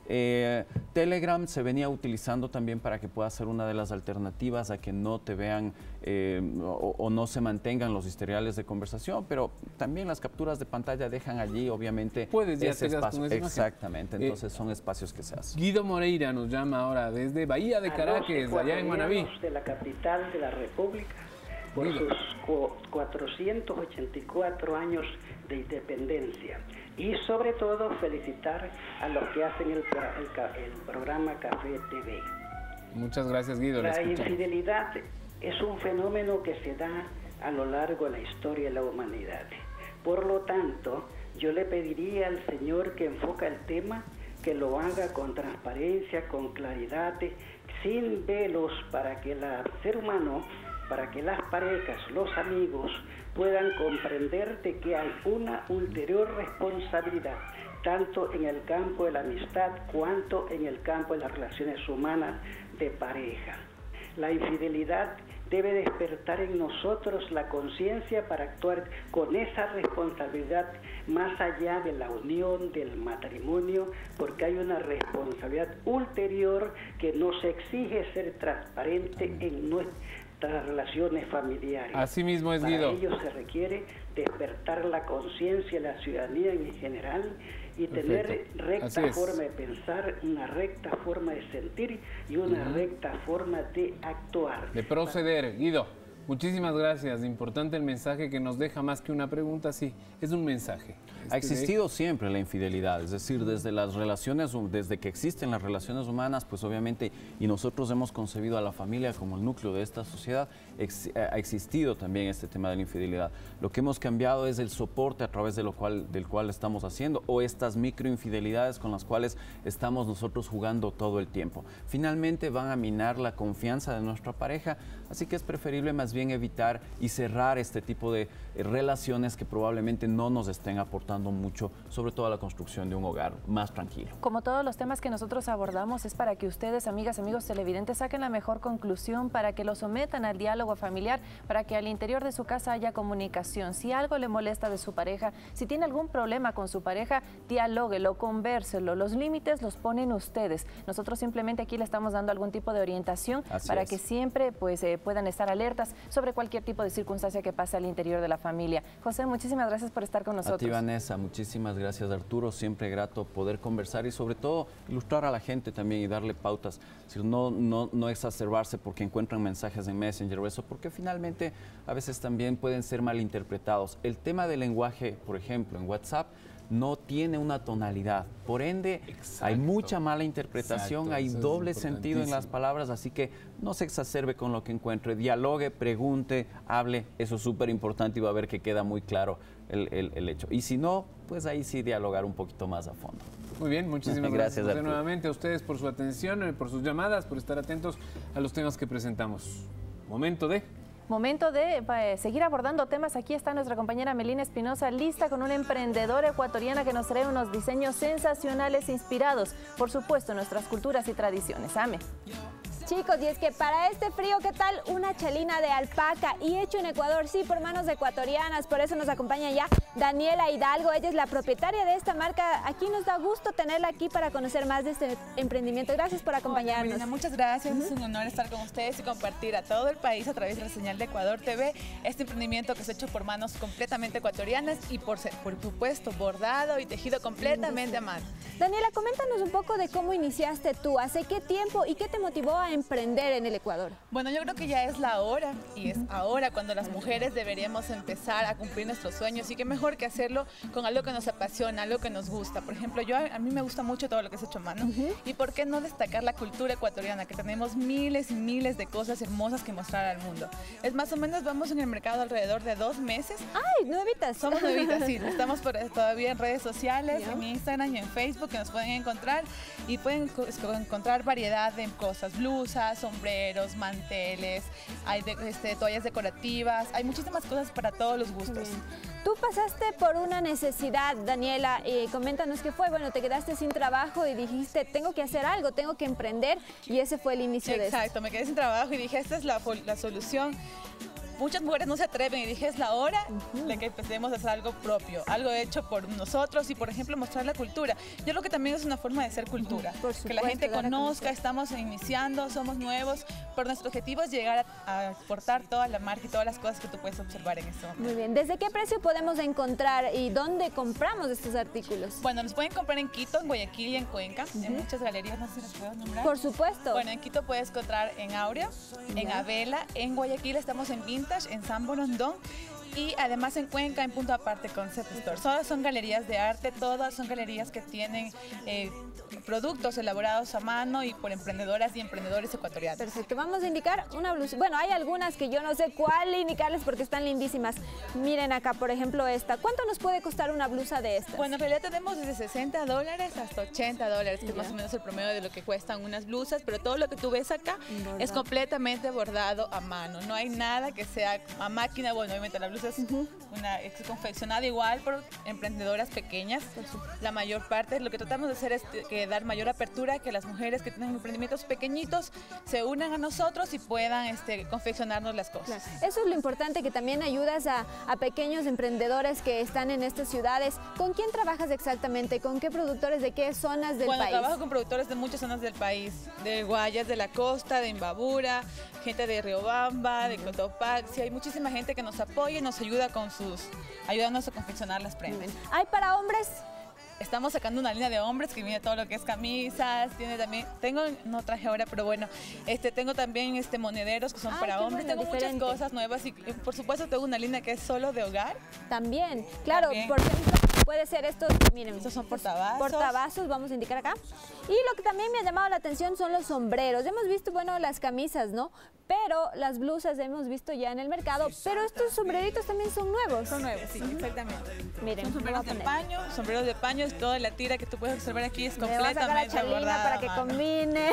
Eh, Telegram se venía utilizando también para que pueda ser una de las alternativas a que no te vean eh, o, o no se mantengan los historiales de conversación, pero también las capturas de pantalla dejan allí obviamente Puedes ya ese te quedas espacio. con esa imagen. Exactamente, entonces Eh, son espacios que se hacen. Guido Moreira nos llama ahora desde Bahía de Caracas, allá en Manabí. De la capital de la República, por Guido. sus cu- cuatrocientos ochenta y cuatro años de independencia. Y sobre todo felicitar a los que hacen el, pro- el ca- el programa Café T V. Muchas gracias, Guido. le La escuchamos. infidelidad es un fenómeno que se da a lo largo de la historia de la humanidad. Por lo tanto, yo le pediría al Señor que enfoca el tema, que lo haga con transparencia, con claridad, sin velos, para que el ser humano, para que las parejas, los amigos, puedan comprender de que hay una ulterior responsabilidad, tanto en el campo de la amistad cuanto en el campo de las relaciones humanas de pareja. La infidelidad debe despertar en nosotros la conciencia para actuar con esa responsabilidad más allá de la unión, del matrimonio, porque hay una responsabilidad ulterior que nos exige ser transparente en nuestras relaciones familiares. Así mismo es, Para Guido. ello se requiere despertar la conciencia de la ciudadanía en general y tener Perfecto. recta Así es. forma de pensar, una recta forma de sentir y una Ujú. recta forma de actuar. De proceder. Guido, muchísimas gracias. Importante el mensaje que nos deja más que una pregunta, sí, es un mensaje. Ha Este de- existido siempre la infidelidad, es decir, desde las relaciones, desde que existen las relaciones humanas, pues obviamente, y nosotros hemos concebido a la familia como el núcleo de esta sociedad, ex- ha existido también este tema de la infidelidad. Lo que hemos cambiado es el soporte a través de lo cual, del cual estamos haciendo, o estas microinfidelidades con las cuales estamos nosotros jugando todo el tiempo. Finalmente van a minar la confianza de nuestra pareja, así que es preferible más bien evitar y cerrar este tipo de eh, relaciones que probablemente no nos estén aportando mucho, sobre todo a la construcción de un hogar más tranquilo. Como todos los temas que nosotros abordamos, es para que ustedes, amigas, amigos televidentes, saquen la mejor conclusión, para que lo sometan al diálogo familiar, para que al interior de su casa haya comunicación. Si algo le molesta de su pareja, si tiene algún problema con su pareja, dialóguelo, convérselo. Los límites los ponen ustedes. Nosotros simplemente aquí le estamos dando algún tipo de orientación Así para es. que siempre pues, eh, puedan estar alertas sobre cualquier tipo de circunstancia que pase al interior de la familia. José, muchísimas gracias por estar con A ti, nosotros. Vanessa, muchísimas gracias, Arturo. Siempre grato poder conversar y sobre todo ilustrar a la gente también y darle pautas. Es decir, no, no, no exacerbarse porque encuentran mensajes en Messenger o eso, porque finalmente a veces también pueden ser malinterpretados. El tema del lenguaje, por ejemplo, en WhatsApp, no tiene una tonalidad. Por ende, Exacto. hay mucha mala interpretación, Exacto, hay eso es doble sentido en las importantísimo. palabras, así que no se exacerbe con lo que encuentre. Dialogue, pregunte, hable, eso es súper importante y va a ver que queda muy claro el, el- el hecho. Y si no, pues ahí sí dialogar un poquito más a fondo. Muy bien, muchísimas gracias, Gracias, José, Arturo. nuevamente a ustedes por su atención, eh, por sus llamadas, por estar atentos a los temas que presentamos. Momento de... Momento de eh, seguir abordando temas. Aquí está nuestra compañera Melina Espinosa, lista con una emprendedora ecuatoriana que nos trae unos diseños sensacionales inspirados, por supuesto, en nuestras culturas y tradiciones. Ame. Chicos, y es que para este frío, ¿qué tal una chalina de alpaca? Y hecho en Ecuador, sí, por manos de ecuatorianas. Por eso nos acompaña ya Daniela Hidalgo. Ella es la propietaria de esta marca. Aquí nos da gusto tenerla aquí para conocer más de este emprendimiento. Gracias por acompañarnos. Hola, Melina, muchas gracias. Es un honor estar con ustedes y compartir a todo el país a través de la señal de Ecuador T V este emprendimiento que es hecho por manos completamente ecuatorianas y por, se- por supuesto bordado y tejido completamente a mano. Daniela, coméntanos un poco de cómo iniciaste tú, hace qué tiempo y qué te motivó a emprender en el Ecuador? Bueno, yo creo que ya es la hora y es ahora cuando las mujeres deberíamos empezar a cumplir nuestros sueños y qué mejor que hacerlo con algo que nos apasiona, algo que nos gusta. Por ejemplo, yo a mí me gusta mucho todo lo que es hecho a mano y por qué no destacar la cultura ecuatoriana, que tenemos miles y miles de cosas hermosas que mostrar al mundo. Es más o menos, vamos en el mercado alrededor de dos meses. ¡Ay, nuevitas! Somos nuevitas, sí. Estamos por, todavía en redes sociales, en Instagram y en Facebook, que nos pueden encontrar y pueden encontrar variedad de cosas, blusas, sombreros, manteles, hay de, este, toallas decorativas, hay muchísimas cosas para todos los gustos. Tú pasaste por una necesidad, Daniela, eh, coméntanos qué fue. Bueno, te quedaste sin trabajo y dijiste, tengo que hacer algo, tengo que emprender, y ese fue el inicio de esto. Exacto, me quedé sin trabajo y dije, esta es la, la solución. Muchas mujeres no se atreven y dije, es la hora uh-huh. de que empecemos a hacer algo propio, algo hecho por nosotros y, por ejemplo, mostrar la cultura. Yo creo que también es una forma de ser cultura, uh-huh. supuesto, que la gente conozca, estamos iniciando, somos nuevos, pero nuestro objetivo es llegar a, a exportar toda la marca y todas las cosas que tú puedes observar en este momento. Muy bien, ¿desde qué precio podemos encontrar y dónde compramos estos artículos? Bueno, nos pueden comprar en Quito, en Guayaquil y en Cuenca, uh-huh. en muchas galerías, no sé si las puedo nombrar. Por supuesto. Bueno, en Quito puedes encontrar en Aurea, en yeah. Avela, en Guayaquil estamos en Vintage, en San Borondón, y además en Cuenca, en Punto Aparte Concept Store. Todas son galerías de arte, todas son galerías que tienen eh, productos elaborados a mano y por emprendedoras y emprendedores ecuatorianos. Perfecto, vamos a indicar una blusa. Bueno, hay algunas que yo no sé cuál indicarles porque están lindísimas. Miren acá, por ejemplo, esta. ¿Cuánto nos puede costar una blusa de estas? Bueno, en realidad tenemos desde sesenta dólares hasta ochenta dólares, que es más o menos el promedio de lo que cuestan unas blusas, pero todo lo que tú ves acá bordado. Es completamente bordado a mano. No hay nada que sea a máquina. Bueno, obviamente la blusa es, uh-huh. una, es confeccionada igual por emprendedoras pequeñas. La mayor parte, lo que tratamos de hacer es que dar mayor apertura, que las mujeres que tienen emprendimientos pequeñitos se unan a nosotros y puedan este, confeccionarnos las cosas. Claro. Eso es lo importante, que también ayudas a, a pequeños emprendedores que están en estas ciudades. ¿Con quién trabajas exactamente? ¿Con qué productores? ¿De qué zonas del bueno, país? Bueno, trabajo con productores de muchas zonas del país, de Guayas, de la costa, de Imbabura, gente de Riobamba, de Cotopaxi. Hay muchísima gente que nos apoya y nos ayuda con sus, ayudándonos a confeccionar las prendas. ¿Hay para hombres? Estamos sacando una línea de hombres que viene todo lo que es camisas, tiene también, tengo, no traje ahora, pero bueno, este, tengo también este, monederos que son Ay, para hombres, bueno, tengo diferente. muchas cosas nuevas y por supuesto tengo una línea que es solo de hogar. También, claro, también. Por ejemplo, puede ser estos, miren, estos son portavasos. Portavasos, vamos a indicar acá. Y lo que también me ha llamado la atención son los sombreros. Hemos visto, bueno, las camisas, ¿no? Pero las blusas hemos visto ya en el mercado, pero estos sombreritos también son nuevos. Son nuevos, sí, exactamente. Miren, son sombreros de paño, sombreros de paño, es toda la tira que tú puedes observar aquí, es completamente bordada. Para que mano. combine.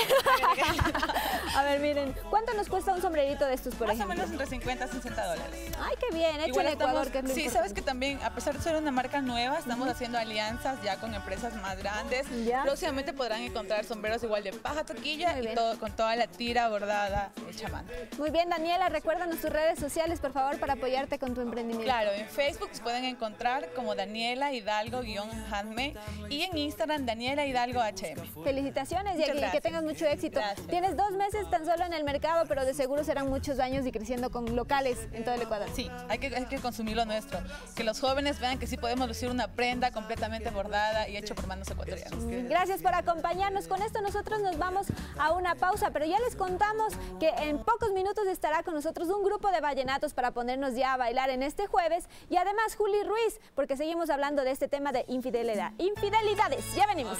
A ver, miren, ¿cuánto nos cuesta un sombrerito de estos, por Más ejemplo? Más o menos entre cincuenta a sesenta dólares. Ay, qué bien, hecho Igual en Ecuador, estamos, que es lo Sí, importante. sabes que también, a pesar de ser una marca nueva, estamos uh-huh. haciendo alianzas ya con empresas más grandes. ¿Ya? Próximamente podrán encontrar sombreros igual de paja toquilla y todo, con toda la tira bordada hecha a mano. Muy bien, Daniela, recuérdanos tus redes sociales, por favor, para apoyarte con tu emprendimiento. Claro, en Facebook se pueden encontrar como Daniela Hidalgo-Handmade y en Instagram Daniela Hidalgo H M. Felicitaciones y que, que tengas mucho éxito. Gracias. Tienes dos meses tan solo en el mercado, pero de seguro serán muchos años y creciendo con locales en todo el Ecuador. Sí, hay que, hay que consumir lo nuestro. Que los jóvenes vean que sí podemos lucir una prenda completamente bordada y hecho por manos ecuatorianas. Gracias por acompañarnos. Con esto nosotros nos vamos a una pausa, pero ya les contamos que en pocos minutos estará con nosotros un grupo de vallenatos para ponernos ya a bailar en este jueves, y además Juli Ruiz, porque seguimos hablando de este tema de infidelidad. Infidelidades, ya venimos.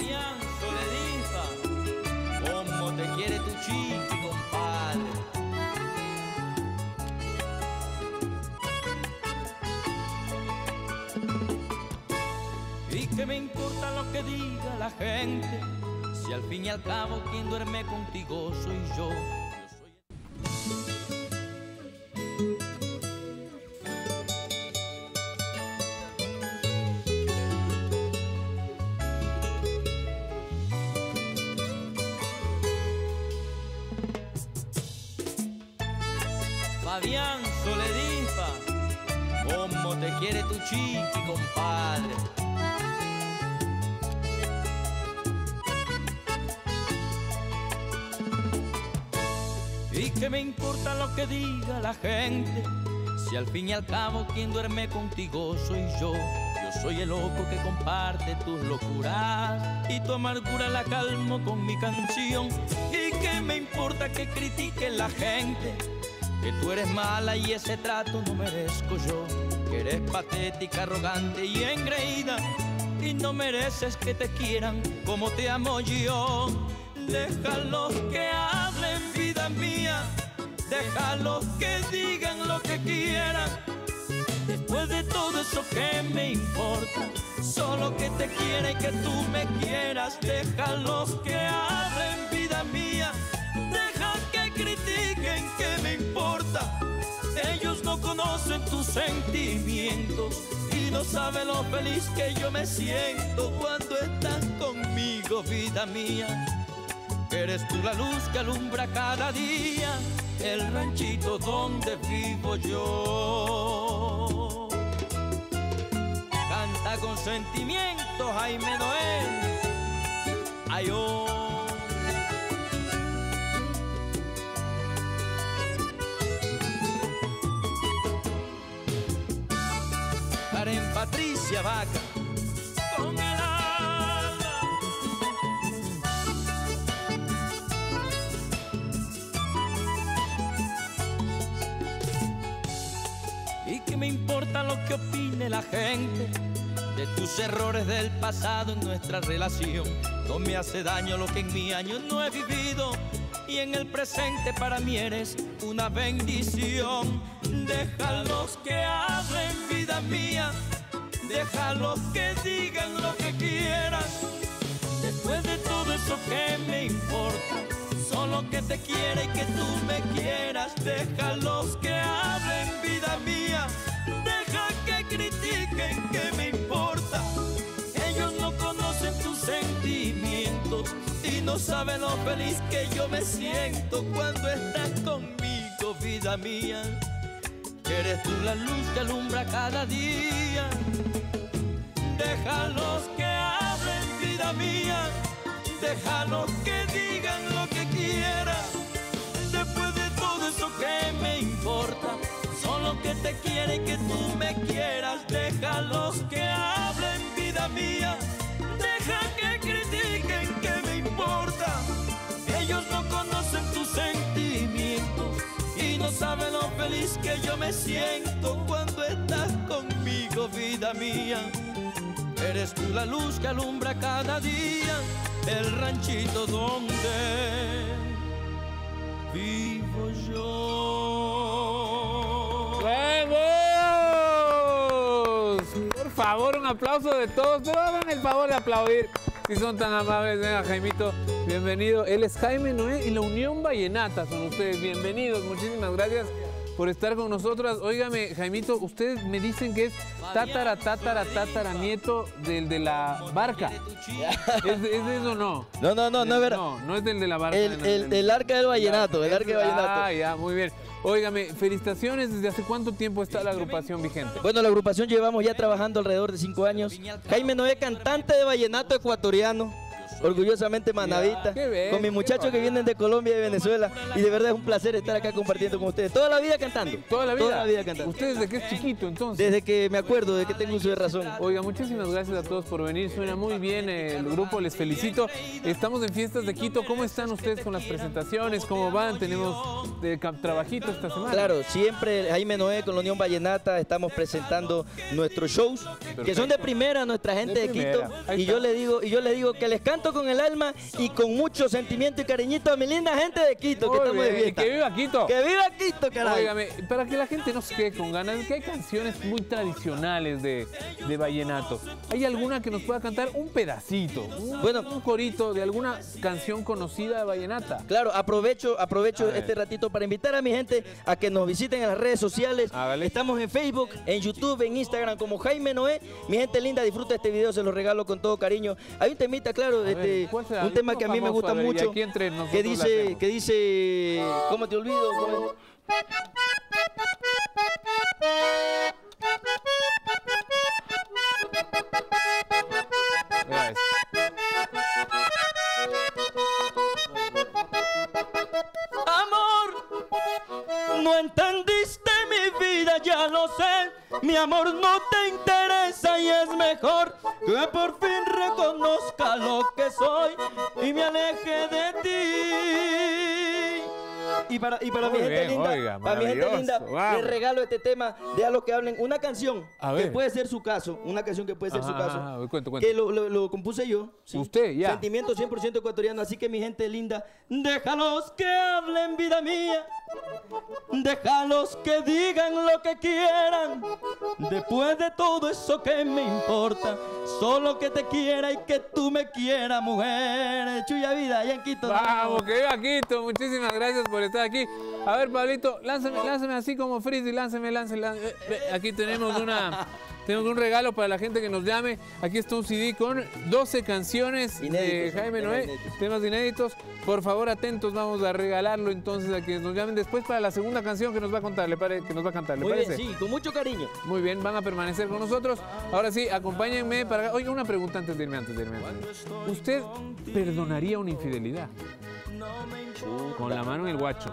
¿Cómo te quiere tu chiqui, compadre? ¿Y qué me importa lo que diga la gente? Si al fin y al cabo quien duerme contigo soy yo. Fabián Soledifa, ¿cómo te quiere tu chiqui, compadre? ¿Y qué me importa lo que diga la gente? Si al fin y al cabo quien duerme contigo soy yo. Yo soy el loco que comparte tus locuras y tu amargura la calmo con mi canción. ¿Y qué me importa que la gente que tú eres mala y ese trato no merezco yo, que eres patética, arrogante y engreída y no mereces que te quieran como te amo yo. Déjalos que hablen, vida mía, déjalos que digan lo que quieran. Después de todo eso, ¿qué me importa? Solo que te quiera y que tú me quieras. Déjalos que hablen, vida mía, deja que critiquen, ¿qué me importa? Ellos no conocen tus sentimientos y no saben lo feliz que yo me siento cuando estás conmigo, vida mía. Eres tú la luz que alumbra cada día el ranchito donde vivo yo. Canta con sentimiento Jaime Noel. Ay, oh. Karen Patricia Vaca con el alma. ¿Y qué me importa lo que opine la gente de tus errores del pasado en nuestra relación? No me hace daño lo que en mi año no he vivido y en el presente para mí eres una bendición. Déjalos que hablen, vida mía, déjalos que digan lo que quieran. Después de todo eso, ¿qué me importa? Solo que te quiera y que tú me quieras. Déjalos que hablen, vida mía, deja que critiquen, ¿qué me importa? Ellos no conocen tus sentimientos y no saben lo feliz que yo me siento cuando estás conmigo, vida mía. Eres tú la luz que alumbra cada día. Déjalos que hablen, vida mía, déjalos que digan lo que quieran. Después de todo eso, ¿qué me importa? Solo que te quiera y que tú me quieras. Déjalos que hablen, vida mía, deja que critiquen, ¿qué me importa? Ellos no conocen tus sentimientos y no saben lo feliz que yo me siento cuando estás conmigo, vida mía. Eres tú la luz que alumbra cada día el ranchito donde vivo yo. ¡Vamos! Por favor, un aplauso de todos, pero hagan el favor de aplaudir. Si son tan amables, venga, Jaimito, bienvenido. Él es Jaime Noé y la Unión Vallenata son ustedes. Bienvenidos, muchísimas gracias por estar con nosotras. Óigame, Jaimito, ustedes me dicen que es tátara, tátara, tátara, nieto del de la barca. ¿Es, ¿Es de eso o no? No, no, no, no es verdad. No, no es del de la barca. El, el, el, el arca del vallenato, el arca del vallenato. Ah, ya, muy bien. Óigame, felicitaciones. ¿Desde hace cuánto tiempo está la agrupación vigente? Bueno, la agrupación llevamos ya trabajando alrededor de cinco años. Jaime Noé, cantante de vallenato ecuatoriano. Orgullosamente manavita, bien, con mis muchachos que vienen de Colombia y de Venezuela, y de verdad es un placer estar acá compartiendo con ustedes. Toda la vida cantando. ¿Toda la vida? Toda la vida cantando. ¿Usted desde que es chiquito entonces? Desde que me acuerdo, desde que tengo uso de razón. Oiga, muchísimas gracias a todos por venir, suena muy bien el grupo, les felicito. Estamos en Fiestas de Quito, ¿cómo están ustedes con las presentaciones? ¿Cómo van? Tenemos de trabajito esta semana. Claro, siempre Jaime Noé con la Unión Vallenata estamos presentando nuestros shows, Perfecto. que son de primera nuestra gente de, de Quito, y yo le digo, y yo le digo que les canto con el alma y con mucho sentimiento y cariñito a mi linda gente de Quito, Muy que estamos bien. de fiesta. Y que viva Quito. Que viva Quito, carajo. Óigame, para que la gente no se quede con ganas, que hay canciones muy tradicionales de, de vallenato. ¿Hay alguna que nos pueda cantar un pedacito? Un, bueno, un corito de alguna canción conocida de vallenata. Claro, aprovecho, aprovecho este ratito para invitar a mi gente a que nos visiten en las redes sociales. Hágale. Estamos en Facebook, en YouTube, en Instagram como Jaime Noé. Mi gente linda, disfruta este video, se los regalo con todo cariño. Hay un temita, claro, este, ver, un tema que a mí me gusta ver, mucho, que dice, que dice, ¿cómo te olvido? ¿Cómo? Amor, no entendiste mi vida, ya lo sé. Mi amor no te interesa y es mejor que por fin reconozca lo que soy y me aleje de ti. y para, y para Muy mi gente bien, linda, oiga, para mi gente linda, maravilloso, les wow. regalo este tema de a los que hablen. Una canción A que ver. puede ser su caso, una canción que puede ser su Ajá, caso. ajá, cuento, cuento. Que lo, lo- lo compuse yo. ¿sí? Usted, ya. Sentimiento cien por ciento ecuatoriano, así que mi gente linda, déjalos que hablen, vida mía. Déjalos que digan lo que quieran. Después de todo eso que me importa, solo que te quiera y que tú me quieras, mujer. Chuya vida, Yanquito. Vamos, que viva Quito. Muchísimas gracias por estar aquí. A ver, Pablito, lánzame, lánzame así como Frizzy, lánzame, lánzame. lánzame. Eh, eh, Aquí tenemos una... Tenemos un regalo para la gente que nos llame. Aquí está un C D con doce canciones Inéditos, de Jaime temas Noé, inéditos. temas inéditos. Por favor, atentos, vamos a regalarlo entonces a quienes nos llamen después para la segunda canción que nos va a contar, ¿le pare- que nos va a cantar, ¿le Muy bien, parece? sí, con mucho cariño. Muy bien, van a permanecer con nosotros. Ahora sí, acompáñenme para... Oiga, una pregunta antes de irme, antes de irme. antes de irme. ¿Usted perdonaría una infidelidad? Con la mano en el guacho.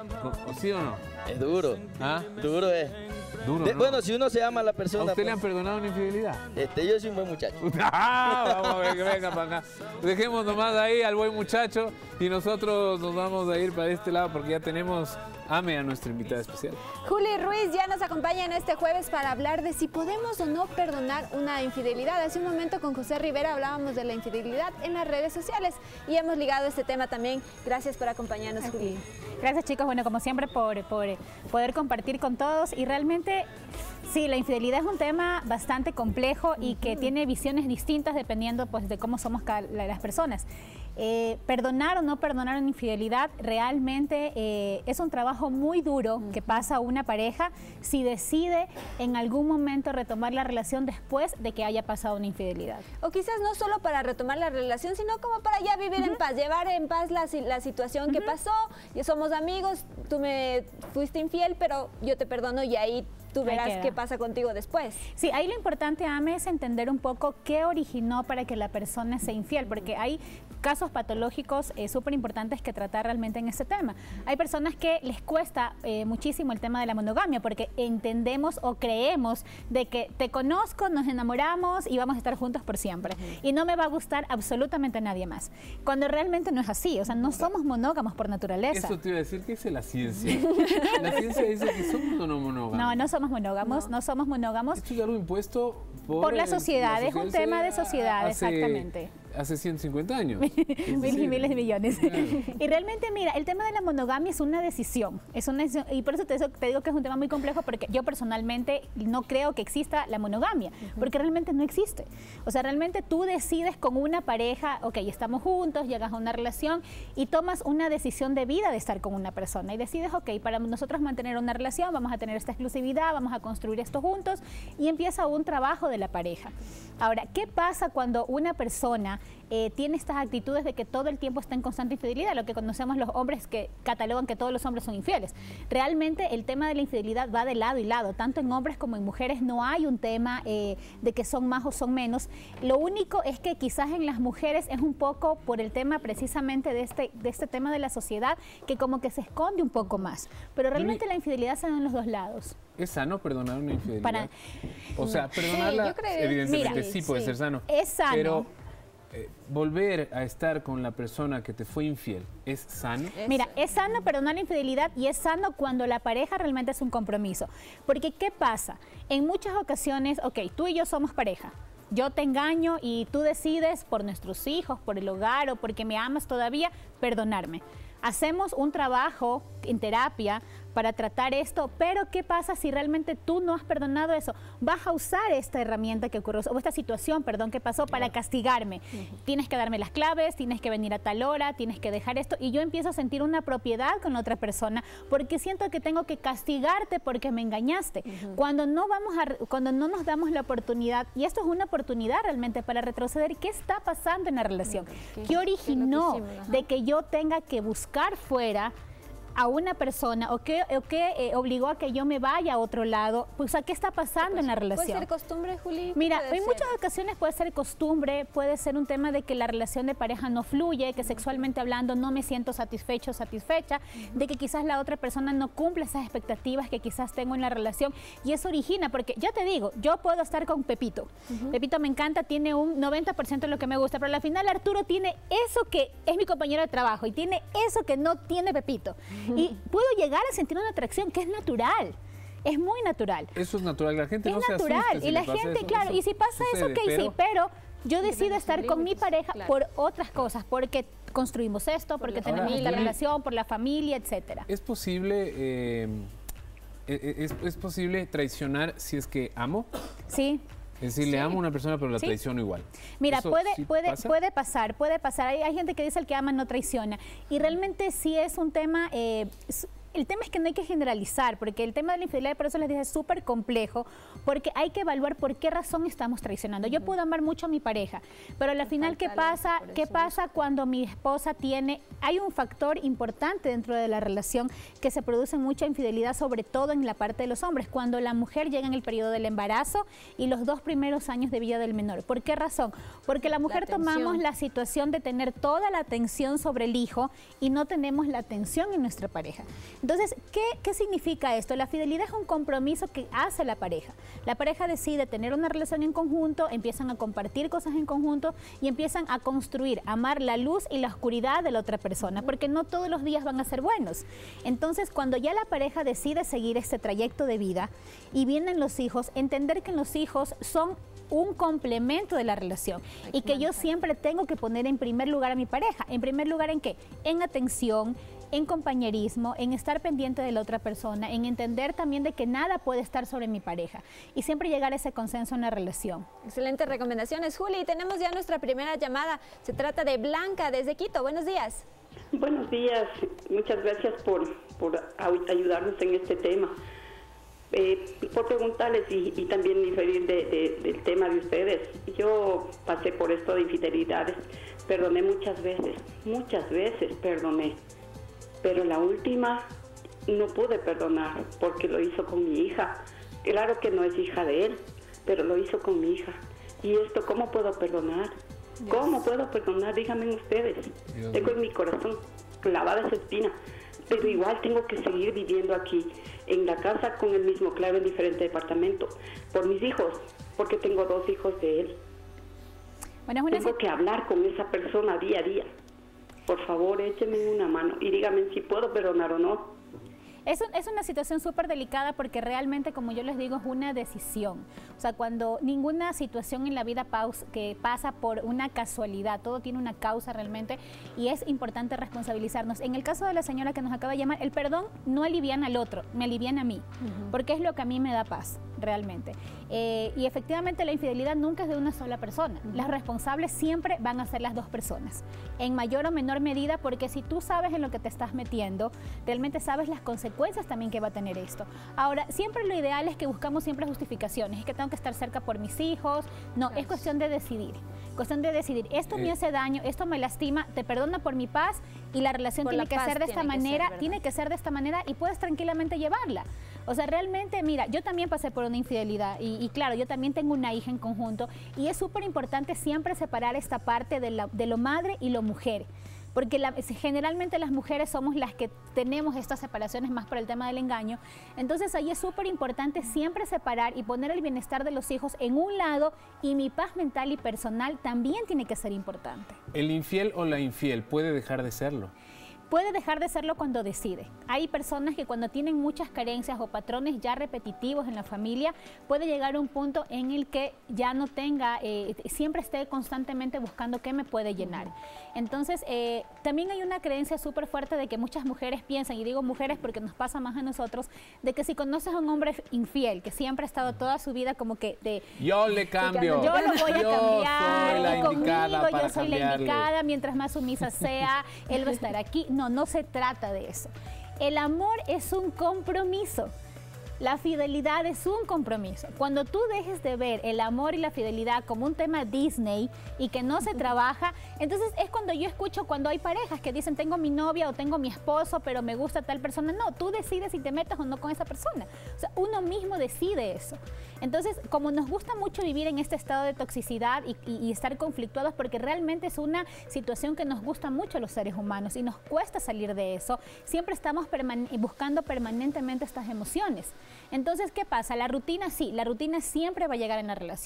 ¿O ¿Sí o no? Es duro. ¿Ah? Duro es. Duro, De- ¿no? Bueno, si uno se ama a la persona. ¿A usted le pues, han perdonado una infidelidad? este, yo soy un buen muchacho. Ah, vamos a ver que venga para acá. Dejemos nomás ahí al buen muchacho y nosotros nos vamos a ir para este lado porque ya tenemos Ame a nuestra invitada especial. Juli Ruiz ya nos acompaña en este jueves para hablar de si podemos o no perdonar una infidelidad. Hace un momento con José Rivera hablábamos de la infidelidad en las redes sociales y hemos ligado este tema también. Gracias por acompañarnos, Juli. Gracias, chicos, bueno, como siempre, por, por poder compartir con todos. Y realmente, sí, la infidelidad es un tema bastante complejo y que tiene visiones distintas dependiendo, pues, de cómo somos cada- la- las personas. Eh, perdonar o no perdonar una infidelidad realmente eh, es un trabajo muy duro que pasa una pareja si decide en algún momento retomar la relación después de que haya pasado una infidelidad. O quizás no solo para retomar la relación, sino como para ya vivir en paz, llevar en paz la, si- la situación que pasó. Y somos amigos, tú me fuiste infiel, pero yo te perdono y ahí tú Ahí verás queda. qué pasa contigo después. Sí, ahí lo importante, Ame, es entender un poco qué originó para que la persona sea infiel, porque hay casos patológicos eh, súper importantes que tratar realmente en este tema. Hay personas que les cuesta eh, muchísimo el tema de la monogamia, porque entendemos o creemos de que te conozco, nos enamoramos y vamos a estar juntos por siempre. Y no me va a gustar absolutamente nadie más. Cuando realmente no es así, o sea, no somos monógamos por naturaleza. Eso te iba a decir, ¿qué es la ciencia? La ciencia dice que somos o no monógamos. No, no somos monógamos, no, somos monógamos. Esto es algo impuesto por, Por la el- sociedad, es un tema de hace- sociedad, exactamente. Hace ciento cincuenta años. Miles y miles de millones. Y realmente, mira, el tema de la monogamia es una decisión. Es una decisión, y por eso te, te digo que es un tema muy complejo, porque yo personalmente no creo que exista la monogamia, porque realmente no existe. O sea, realmente tú decides con una pareja, ok, estamos juntos, llegas a una relación y tomas una decisión de vida de estar con una persona y decides, ok, para nosotros mantener una relación vamos a tener esta exclusividad, vamos a construir esto juntos y empieza un trabajo de la pareja. Ahora, ¿qué pasa cuando una persona eh, tiene estas actitudes de que todo el tiempo está en constante infidelidad? Lo que conocemos los hombres que catalogan que todos los hombres son infieles. Realmente el tema de la infidelidad va de lado y lado, tanto en hombres como en mujeres no hay un tema eh, de que son más o son menos. Lo único es que quizás en las mujeres es un poco por el tema precisamente de este, de este tema de la sociedad que como que se esconde un poco más. Pero realmente la infidelidad se da en los dos lados. ¿Es sano perdonar una infidelidad? Para- O sea, Sí, perdonarla, yo creo- evidentemente Mira, sí puede sí. ser sano. Es sano. Pero eh, volver a estar con la persona que te fue infiel, ¿es sano? Mira, es sano perdonar la infidelidad y es sano cuando la pareja realmente es un compromiso. Porque, ¿qué pasa? En muchas ocasiones, ok, tú y yo somos pareja. Yo te engaño y tú decides por nuestros hijos, por el hogar o porque me amas todavía, perdonarme. Hacemos un trabajo en terapia para tratar esto, pero ¿qué pasa si realmente tú no has perdonado eso? Vas a usar esta herramienta que ocurrió, o esta situación, perdón, que pasó para castigarme. Tienes que darme las claves, tienes que venir a tal hora, tienes que dejar esto, y yo empiezo a sentir una propiedad con otra persona porque siento que tengo que castigarte porque me engañaste. Cuando no vamos a, cuando no nos damos la oportunidad, y esto es una oportunidad realmente para retroceder, ¿qué está pasando en la relación? ¿Qué originó de que yo tenga que buscar fuera a una persona o qué, o qué eh, obligó a que yo me vaya a otro lado? Pues, ¿a qué está pasando en la relación? ¿Puede ser costumbre, Juli? Mira, Puede en ser. muchas ocasiones puede ser costumbre, puede ser un tema de que la relación de pareja no fluye, que sexualmente hablando no me siento satisfecho o satisfecha, de que quizás la otra persona no cumple esas expectativas que quizás tengo en la relación, y eso origina, porque ya te digo, yo puedo estar con Pepito. Pepito me encanta, tiene un noventa por ciento de lo que me gusta, pero al final Arturo tiene eso que es mi compañero de trabajo y tiene eso que no tiene Pepito. Uh-huh. Y puedo llegar a sentir una atracción que es natural. Es muy natural. Eso es natural, la gente es no natural. se asuste si y la le pasa gente, eso, claro, eso y si pasa sucede, eso, ok, pero... sí, pero yo decido estar sus con mi límites, pareja claro. por otras cosas, porque construimos esto, porque la tenemos familia. esta relación, por la familia, etcétera. ¿Es posible, eh, es, es posible traicionar si es que amo? Sí. Es decir, Sí. le amo a una persona, pero la Sí. traiciono igual. Mira, ¿Eso puede, sí puede, pasa? puede pasar, puede pasar. Hay, hay gente que dice el que ama no traiciona. Y realmente sí es un tema... Eh, es- el tema es que no hay que generalizar, porque el tema de la infidelidad, por eso les dije, es súper complejo, porque hay que evaluar por qué razón estamos traicionando. Yo puedo amar mucho a mi pareja, pero al final, ¿qué pasa? ¿Qué pasa cuando mi esposa tiene... Hay un factor importante dentro de la relación que se produce mucha infidelidad, sobre todo en la parte de los hombres, cuando la mujer llega en el periodo del embarazo y los dos primeros años de vida del menor. ¿Por qué razón? Porque la mujer tomamos la situación de tener toda la atención sobre el hijo y no tenemos la atención en nuestra pareja. Entonces, ¿qué, ¿qué significa esto? La fidelidad es un compromiso que hace la pareja. La pareja decide tener una relación en conjunto, empiezan a compartir cosas en conjunto y empiezan a construir, amar la luz y la oscuridad de la otra persona, porque no todos los días van a ser buenos. Entonces, cuando ya la pareja decide seguir este trayecto de vida y vienen los hijos, entender que los hijos son un complemento de la relación y que yo siempre tengo que poner en primer lugar a mi pareja. ¿En primer lugar en qué? En atención, en compañerismo, en estar pendiente de la otra persona, en entender también de que nada puede estar sobre mi pareja y siempre llegar a ese consenso en la relación. Excelentes recomendaciones, Juli. Y tenemos ya nuestra primera llamada. Se trata de Blanca desde Quito. Buenos días. Buenos días. Muchas gracias por, por au- ayudarnos en este tema. Eh, por preguntarles y, y también diferir de, de- del tema de ustedes. Yo pasé por esto de infidelidades, perdoné muchas veces, muchas veces perdoné, pero la última no pude perdonar porque lo hizo con mi hija. Claro que no es hija de él, pero lo hizo con mi hija. ¿Y esto cómo puedo perdonar? ¿Cómo puedo perdonar? Díganme ustedes. Dios Tengo mío. en mi corazón clavada esa espina, pero igual tengo que seguir viviendo aquí, en la casa con el mismo claro, en diferente departamento, por mis hijos, porque tengo dos hijos de él. Bueno, es una Tengo que hablar con esa persona día a día. Por favor, échenme una mano y díganme si puedo perdonar o no. Es, un- es una situación súper delicada porque realmente, como yo les digo, es una decisión. O sea, cuando ninguna situación en la vida paus- que pasa por una casualidad, todo tiene una causa realmente y es importante responsabilizarnos. En el caso de la señora que nos acaba de llamar, el perdón no aliviana al otro, me aliviana a mí, porque es lo que a mí me da paz, realmente. Eh, y efectivamente la infidelidad nunca es de una sola persona. Las responsables siempre van a ser las dos personas, en mayor o menor medida, porque si tú sabes en lo que te estás metiendo, realmente sabes las consecuencias también que va a tener esto. Ahora, siempre lo ideal es que buscamos siempre justificaciones, es que tengo que estar cerca por mis hijos. No, es cuestión de decidir, cuestión de decidir, esto me Eh. hace daño, esto me lastima, te perdono por mi paz y la relación Por tiene la que paz ser de esta tiene que ser, manera, ¿verdad? tiene que ser de esta manera y puedes tranquilamente llevarla. O sea, realmente, mira, yo también pasé por una infidelidad y, y claro, yo también tengo una hija en conjunto y es súper importante siempre separar esta parte de, la- de lo madre y lo mujer. Porque la- generalmente las mujeres somos las que tenemos estas separaciones más por el tema del engaño. Entonces ahí es súper importante siempre separar y poner el bienestar de los hijos en un lado y mi paz mental y personal también tiene que ser importante. ¿El infiel o la infiel puede dejar de serlo? Puede dejar de serlo cuando decide. Hay personas que cuando tienen muchas carencias o patrones ya repetitivos en la familia, puede llegar a un punto en el que ya no tenga, eh, siempre esté constantemente buscando qué me puede llenar. Entonces, eh, también hay una creencia súper fuerte de que muchas mujeres piensan, y digo mujeres porque nos pasa más a nosotros, de que si conoces a un hombre infiel, que siempre ha estado toda su vida como que de... Yo le cambio. Yo lo voy a Yo cambiar, soy la y indicada conmigo para yo soy la cambiarle. indicada, mientras más sumisa sea, él va a estar aquí. No, no se trata de eso. El amor es un compromiso. La fidelidad es un compromiso. Cuando tú dejes de ver el amor y la fidelidad como un tema Disney y que no se trabaja, entonces es cuando yo escucho cuando hay parejas que dicen tengo mi novia o tengo mi esposo, pero me gusta tal persona. No, tú decides si te metes o no con esa persona. O sea, uno mismo decide eso. Entonces, como nos gusta mucho vivir en este estado de toxicidad y, y- y estar conflictuados, porque realmente es una situación que nos gusta mucho a los seres humanos y nos cuesta salir de eso, siempre estamos permane- buscando permanentemente estas emociones. Entonces, ¿qué pasa? La rutina sí, la rutina siempre va a llegar en la relación.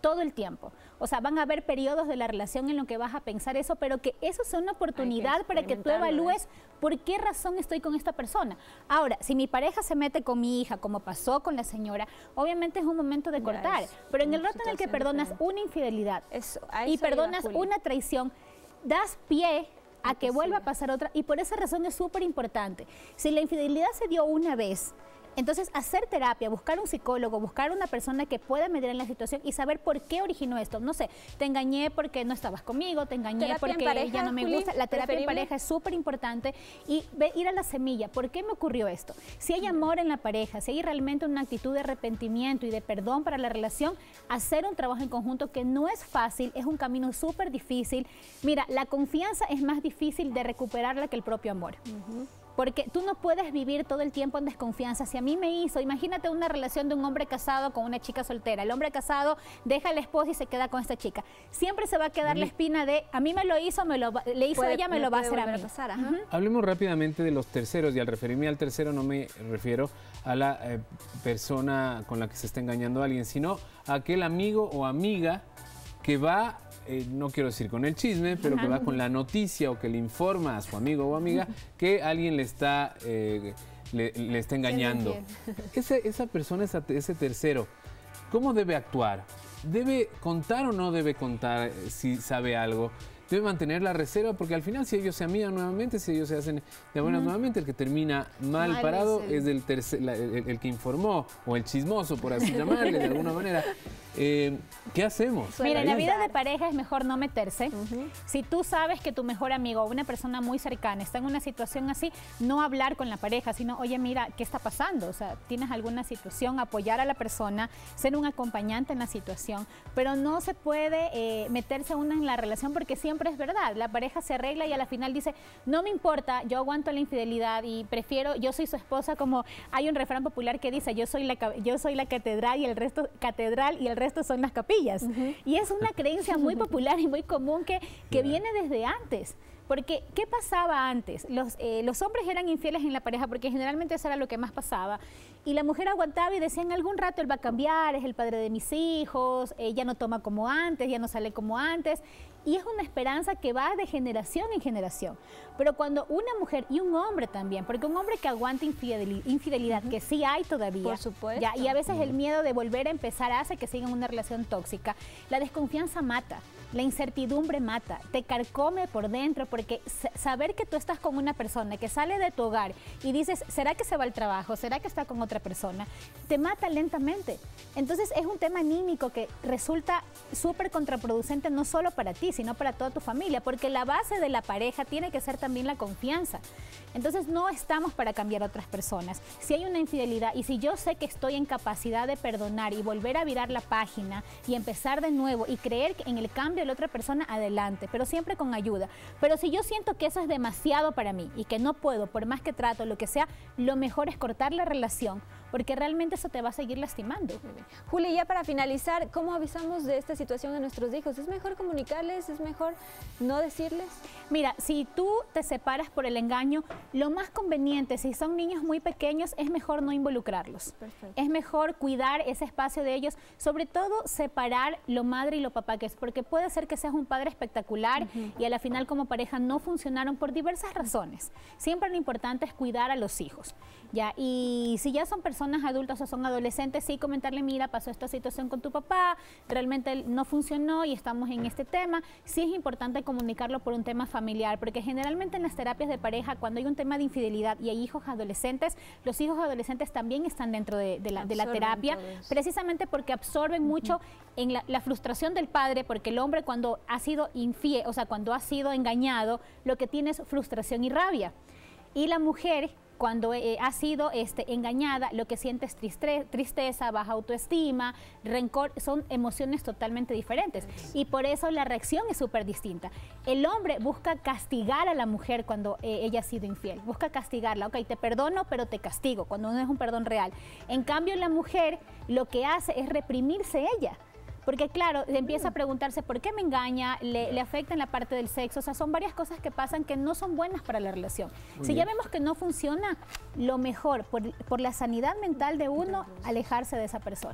todo el tiempo. O sea, van a haber periodos de la relación en los que vas a pensar eso, pero que eso sea una oportunidad que para que tú evalúes por qué razón estoy con esta persona. Ahora, si mi pareja se mete con mi hija, como pasó con la señora, obviamente es un momento de cortar. Pero en el rato en el que perdonas una infidelidad eso, y perdonas una traición, das pie a que vuelva a pasar otra, y por esa razón es súper importante. Si la infidelidad se dio una vez, entonces hacer terapia, buscar un psicólogo, buscar una persona que pueda medir en la situación y saber por qué originó esto. No sé, te engañé porque no estabas conmigo, te engañé ¿Terapia porque en pareja, ya no me Juli? gusta. La terapia en ¿Preferible? pareja es súper importante y ve, ir a la semilla. ¿Por qué me ocurrió esto? Si hay amor en la pareja, si hay realmente una actitud de arrepentimiento y de perdón para la relación, hacer un trabajo en conjunto que no es fácil, es un camino súper difícil. Mira, la confianza es más difícil de recuperarla que el propio amor. Uh-huh. Porque tú no puedes vivir todo el tiempo en desconfianza. Si a mí me hizo, imagínate una relación de un hombre casado con una chica soltera. El hombre casado deja a la esposa y se queda con esta chica. Siempre se va a quedar la espina de, a mí me lo hizo, me lo va, le hizo Puede, ella, me lo va a hacer a mí. A pasar, uh-huh. Hablemos rápidamente de los terceros, y al referirme al tercero no me refiero a la eh, persona con la que se está engañando a alguien, sino a aquel amigo o amiga que va... Eh, no quiero decir con el chisme, pero que va con la noticia o que le informa a su amigo o amiga que alguien le está, eh, le, le está engañando. Ese, esa persona, esa, ese tercero, ¿cómo debe actuar? ¿Debe contar o no debe contar si sabe algo? Debe mantener la reserva, porque al final si ellos se amigan nuevamente, si ellos se hacen de buenas mm. nuevamente, el que termina mal, mal parado es el, es el, tercer, la, el, el que informó, o el chismoso, por así llamarle de alguna manera. Eh, ¿Qué hacemos? Mira, en la vida de pareja es mejor no meterse. Uh-huh. Si tú sabes que tu mejor amigo o una persona muy cercana está en una situación así, no hablar con la pareja, sino, oye, mira, ¿qué está pasando? O sea, ¿tienes alguna situación? Apoyar a la persona, ser un acompañante en la situación, pero no se puede eh, meterse uno en la relación, porque siempre es verdad, la pareja se arregla y a la final dice, no me importa, yo aguanto la infidelidad y prefiero, yo soy su esposa, como hay un refrán popular que dice, yo soy la, yo soy la catedral y el resto, catedral y el resto son las capillas. Uh-huh. Y es una creencia muy popular y muy común que, que yeah. viene desde antes. Porque, ¿qué pasaba antes? Los, eh, los hombres eran infieles en la pareja porque generalmente eso era lo que más pasaba. Y la mujer aguantaba y decía, en algún rato él va a cambiar, es el padre de mis hijos, eh, ya no toma como antes, ya no sale como antes. Y es una esperanza que va de generación en generación. Pero cuando una mujer y un hombre también, porque un hombre que aguanta infidelidad, infidelidad uh-huh. que sí hay todavía, por supuesto. Ya, y a veces el miedo de volver a empezar hace que sigan una relación tóxica, la desconfianza mata. La incertidumbre mata, te carcome por dentro, porque saber que tú estás con una persona que sale de tu hogar y dices, ¿será que se va al trabajo? ¿Será que está con otra persona? Te mata lentamente. Entonces es un tema anímico que resulta súper contraproducente no solo para ti, sino para toda tu familia, porque la base de la pareja tiene que ser también la confianza. Entonces no estamos para cambiar a otras personas. Si hay una infidelidad y si yo sé que estoy en capacidad de perdonar y volver a virar la página y empezar de nuevo y creer en el cambio de la otra persona, adelante, pero siempre con ayuda. Pero si yo siento que eso es demasiado para mí y que no puedo, por más que trato, lo que sea, lo mejor es cortar la relación, porque realmente eso te va a seguir lastimando. Juli, ya para finalizar, ¿cómo avisamos de esta situación a nuestros hijos? ¿Es mejor comunicarles? ¿Es mejor no decirles? Mira, si tú te separas por el engaño, lo más conveniente, si son niños muy pequeños, es mejor no involucrarlos. Perfecto. Es mejor cuidar ese espacio de ellos, sobre todo separar lo madre y lo papá que es, porque puede ser que seas un padre espectacular uh-huh. y a la final como pareja no funcionaron por diversas razones. Siempre lo importante es cuidar a los hijos. Ya, y si ya son personas adultas o son adolescentes, sí comentarle, mira, pasó esta situación con tu papá, realmente no funcionó y estamos en este tema. Sí es importante comunicarlo por un tema familiar, porque generalmente en las terapias de pareja, cuando hay un tema de infidelidad y hay hijos adolescentes, los hijos adolescentes también están dentro de, de, la, de la terapia, precisamente porque absorben uh-huh. mucho en la, la frustración del padre, porque el hombre cuando ha sido infiel, o sea, cuando ha sido engañado, lo que tiene es frustración y rabia. Y la mujer, cuando eh, ha sido este, engañada, lo que siente es triste, tristeza, baja autoestima, rencor, son emociones totalmente diferentes. Y por eso la reacción es súper distinta. El hombre busca castigar a la mujer cuando eh, ella ha sido infiel, busca castigarla. Ok, te perdono, pero te castigo, cuando no es un perdón real. En cambio, la mujer lo que hace es reprimirse ella. Porque claro, empieza a preguntarse por qué me engaña, le, le afecta en la parte del sexo, o sea, son varias cosas que pasan que no son buenas para la relación. Muy si bien. Ya vemos que no funciona, lo mejor, por, por la sanidad mental de uno, alejarse de esa persona.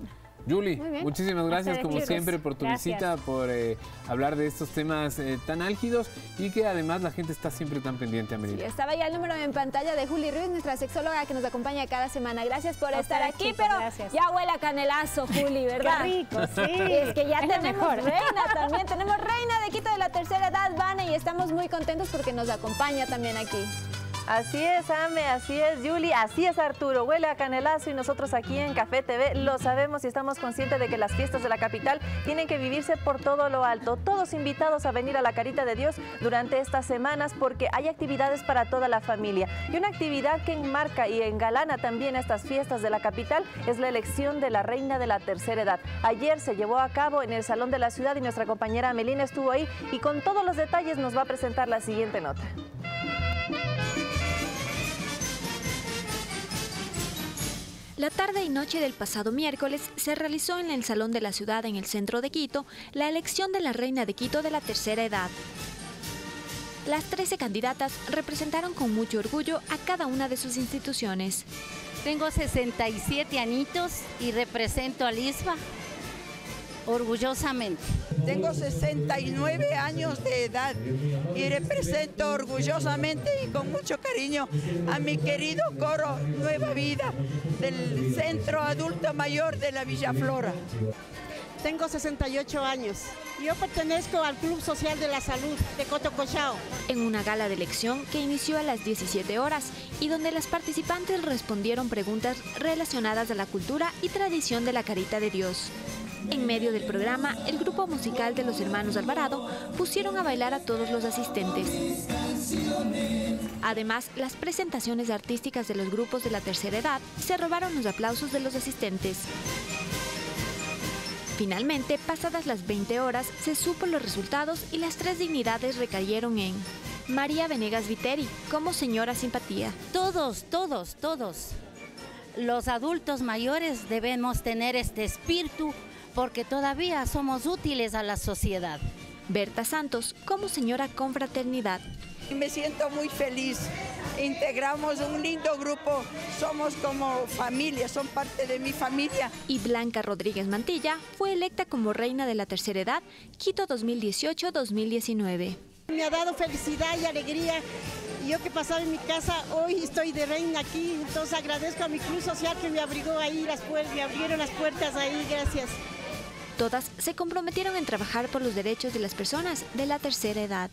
Yuli, muchísimas gracias como siempre por tu Gracias. visita, por eh, hablar de estos temas eh, tan álgidos y que además la gente está siempre tan pendiente, Amelina. Sí, estaba ya el número en pantalla de Juli Ruiz, nuestra sexóloga que nos acompaña cada semana. Gracias por A estar ustedes, aquí, chicos, pero gracias. ya huele a canelazo, Juli, ¿verdad? Qué rico, sí. Es que ya Es la tenemos mejor. reina también, tenemos reina de Quito de la tercera edad, Vane, y estamos muy contentos porque nos acompaña también aquí. Así es, Ame, así es, Yuli, así es, Arturo. Huele a canelazo y nosotros aquí en Café T V lo sabemos y estamos conscientes de que las fiestas de la capital tienen que vivirse por todo lo alto. Todos invitados a venir a la Carita de Dios durante estas semanas porque hay actividades para toda la familia. Y una actividad que enmarca y engalana también estas fiestas de la capital es la elección de la reina de la tercera edad. Ayer se llevó a cabo en el Salón de la Ciudad y nuestra compañera Amelina estuvo ahí y con todos los detalles nos va a presentar la siguiente nota. La tarde y noche del pasado miércoles se realizó en el Salón de la Ciudad en el centro de Quito la elección de la reina de Quito de la tercera edad. Las trece candidatas representaron con mucho orgullo a cada una de sus instituciones. Tengo sesenta y siete añitos y represento a Lisba orgullosamente. Tengo sesenta y nueve años de edad y represento orgullosamente y con mucho cariño a mi querido coro Nueva Vida del Centro Adulto Mayor de la Villa Flora. Tengo sesenta y ocho años. Yo pertenezco al Club Social de la Salud de Cotocochao. En una gala de elección que inició a las diecisiete horas y donde las participantes respondieron preguntas relacionadas a la cultura y tradición de la Carita de Dios. En medio del programa, el grupo musical de los hermanos Alvarado pusieron a bailar a todos los asistentes. Además, las presentaciones artísticas de los grupos de la tercera edad se robaron los aplausos de los asistentes. Finalmente, pasadas las veinte horas, se supo los resultados y las tres dignidades recayeron en María Venegas Viteri, como señora simpatía. Todos, todos, todos. Los adultos mayores debemos tener este espíritu porque todavía somos útiles a la sociedad. Berta Santos, como señora confraternidad. Me siento muy feliz. Integramos un lindo grupo, somos como familia, son parte de mi familia. Y Blanca Rodríguez Mantilla fue electa como reina de la tercera edad, Quito dos mil dieciocho dos mil diecinueve. Me ha dado felicidad y alegría. Yo que pasaba en mi casa, hoy estoy de reina aquí, entonces agradezco a mi club social que me abrigó ahí, las puertas, me abrieron las puertas ahí, gracias. Todas se comprometieron en trabajar por los derechos de las personas de la tercera edad.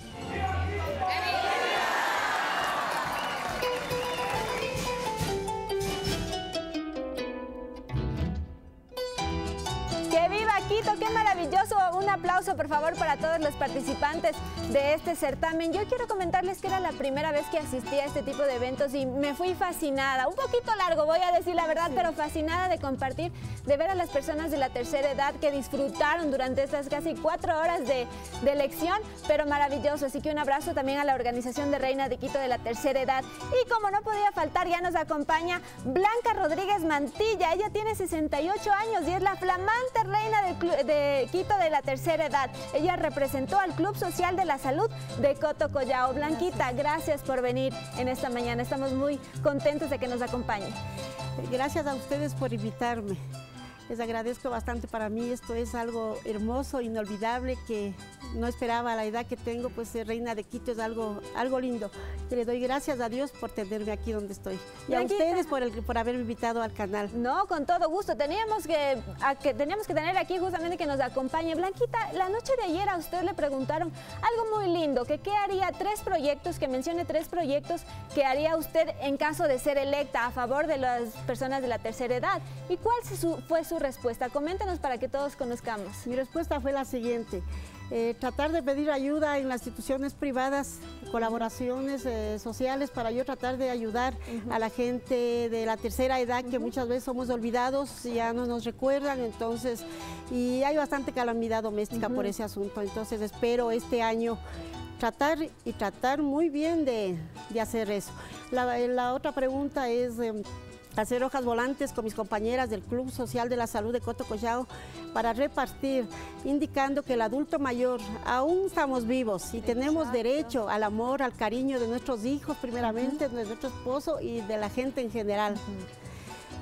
¡Que viva Quito! ¡Qué maravilloso! Un aplauso, por favor, para todos los participantes de este certamen. Yo quiero comentarles que era la primera vez que asistí a este tipo de eventos y me fui fascinada. Un poquito largo, voy a decir la verdad, pero fascinada de compartir, de ver a las personas de la tercera edad que disfrutaron durante estas casi cuatro horas de, de elección, pero maravilloso. Así que un abrazo también a la organización de Reina de Quito de la tercera edad. Y como no podía faltar, ya nos acompaña Blanca Rodríguez Mantilla. Ella tiene sesenta y ocho años y es la flamante reina del club, de Quito de la tercera edad. Ella representó al Club Social de la Salud de Cotocollao. Blanquita, gracias por venir en esta mañana. Estamos muy contentos de que nos acompañe. Gracias a ustedes por invitarme. Les agradezco bastante. Para mí esto es algo hermoso, inolvidable, que no esperaba a la edad que tengo, pues ser reina de Quito es algo, algo lindo. Y le doy gracias a Dios por tenerme aquí donde estoy. Y Blanquita, a ustedes por, el, por haberme invitado al canal. No, con todo gusto. Teníamos que, a, que, teníamos que tener aquí justamente que nos acompañe. Blanquita, la noche de ayer a usted le preguntaron algo muy lindo, que qué haría, tres proyectos, que mencione tres proyectos que haría usted en caso de ser electa a favor de las personas de la tercera edad. ¿Y cuál su, fue su respuesta? Coméntenos para que todos conozcamos. Mi respuesta fue la siguiente. Eh, tratar de pedir ayuda en las instituciones privadas, colaboraciones eh, sociales para yo tratar de ayudar uh-huh. a la gente de la tercera edad, que uh-huh. muchas veces somos olvidados, ya no nos recuerdan, entonces, y hay bastante calamidad doméstica uh-huh. por ese asunto, entonces espero este año tratar y tratar muy bien de, de hacer eso. La, la otra pregunta es eh, hacer hojas volantes con mis compañeras del Club Social de la Salud de Cotocollao para repartir, indicando que el adulto mayor aún estamos vivos y tenemos derecho al amor, al cariño de nuestros hijos primeramente, uh-huh. de nuestro esposo y de la gente en general. Uh-huh.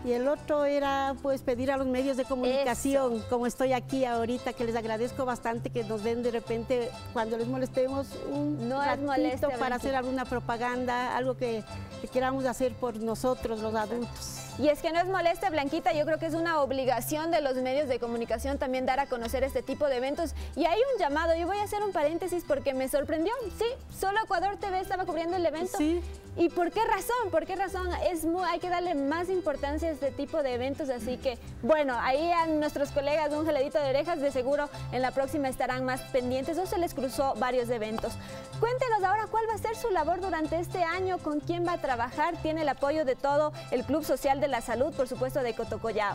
Y el otro era pues pedir a los medios de comunicación, Eso. como estoy aquí ahorita, que les agradezco bastante que nos den de repente, cuando les molestemos, un No es ratito molestia, para Blanquita. hacer alguna propaganda, algo que, que queramos hacer por nosotros, los adultos. Y es que no es molestia, Blanquita, yo creo que es una obligación de los medios de comunicación también dar a conocer este tipo de eventos. Y hay un llamado, yo voy a hacer un paréntesis porque me sorprendió. Sí, solo Ecuador T V estaba cubriendo el evento. Sí. ¿Y por qué razón? ¿Por qué razón? Es muy, hay que darle más importancia a este tipo de eventos, así que, bueno, ahí a nuestros colegas de un jaladito de orejas, de seguro en la próxima estarán más pendientes o se les cruzó varios eventos. Cuéntenos ahora cuál va a ser su labor durante este año, con quién va a trabajar, tiene el apoyo de todo el Club Social de la Salud, por supuesto, de Cotocollao.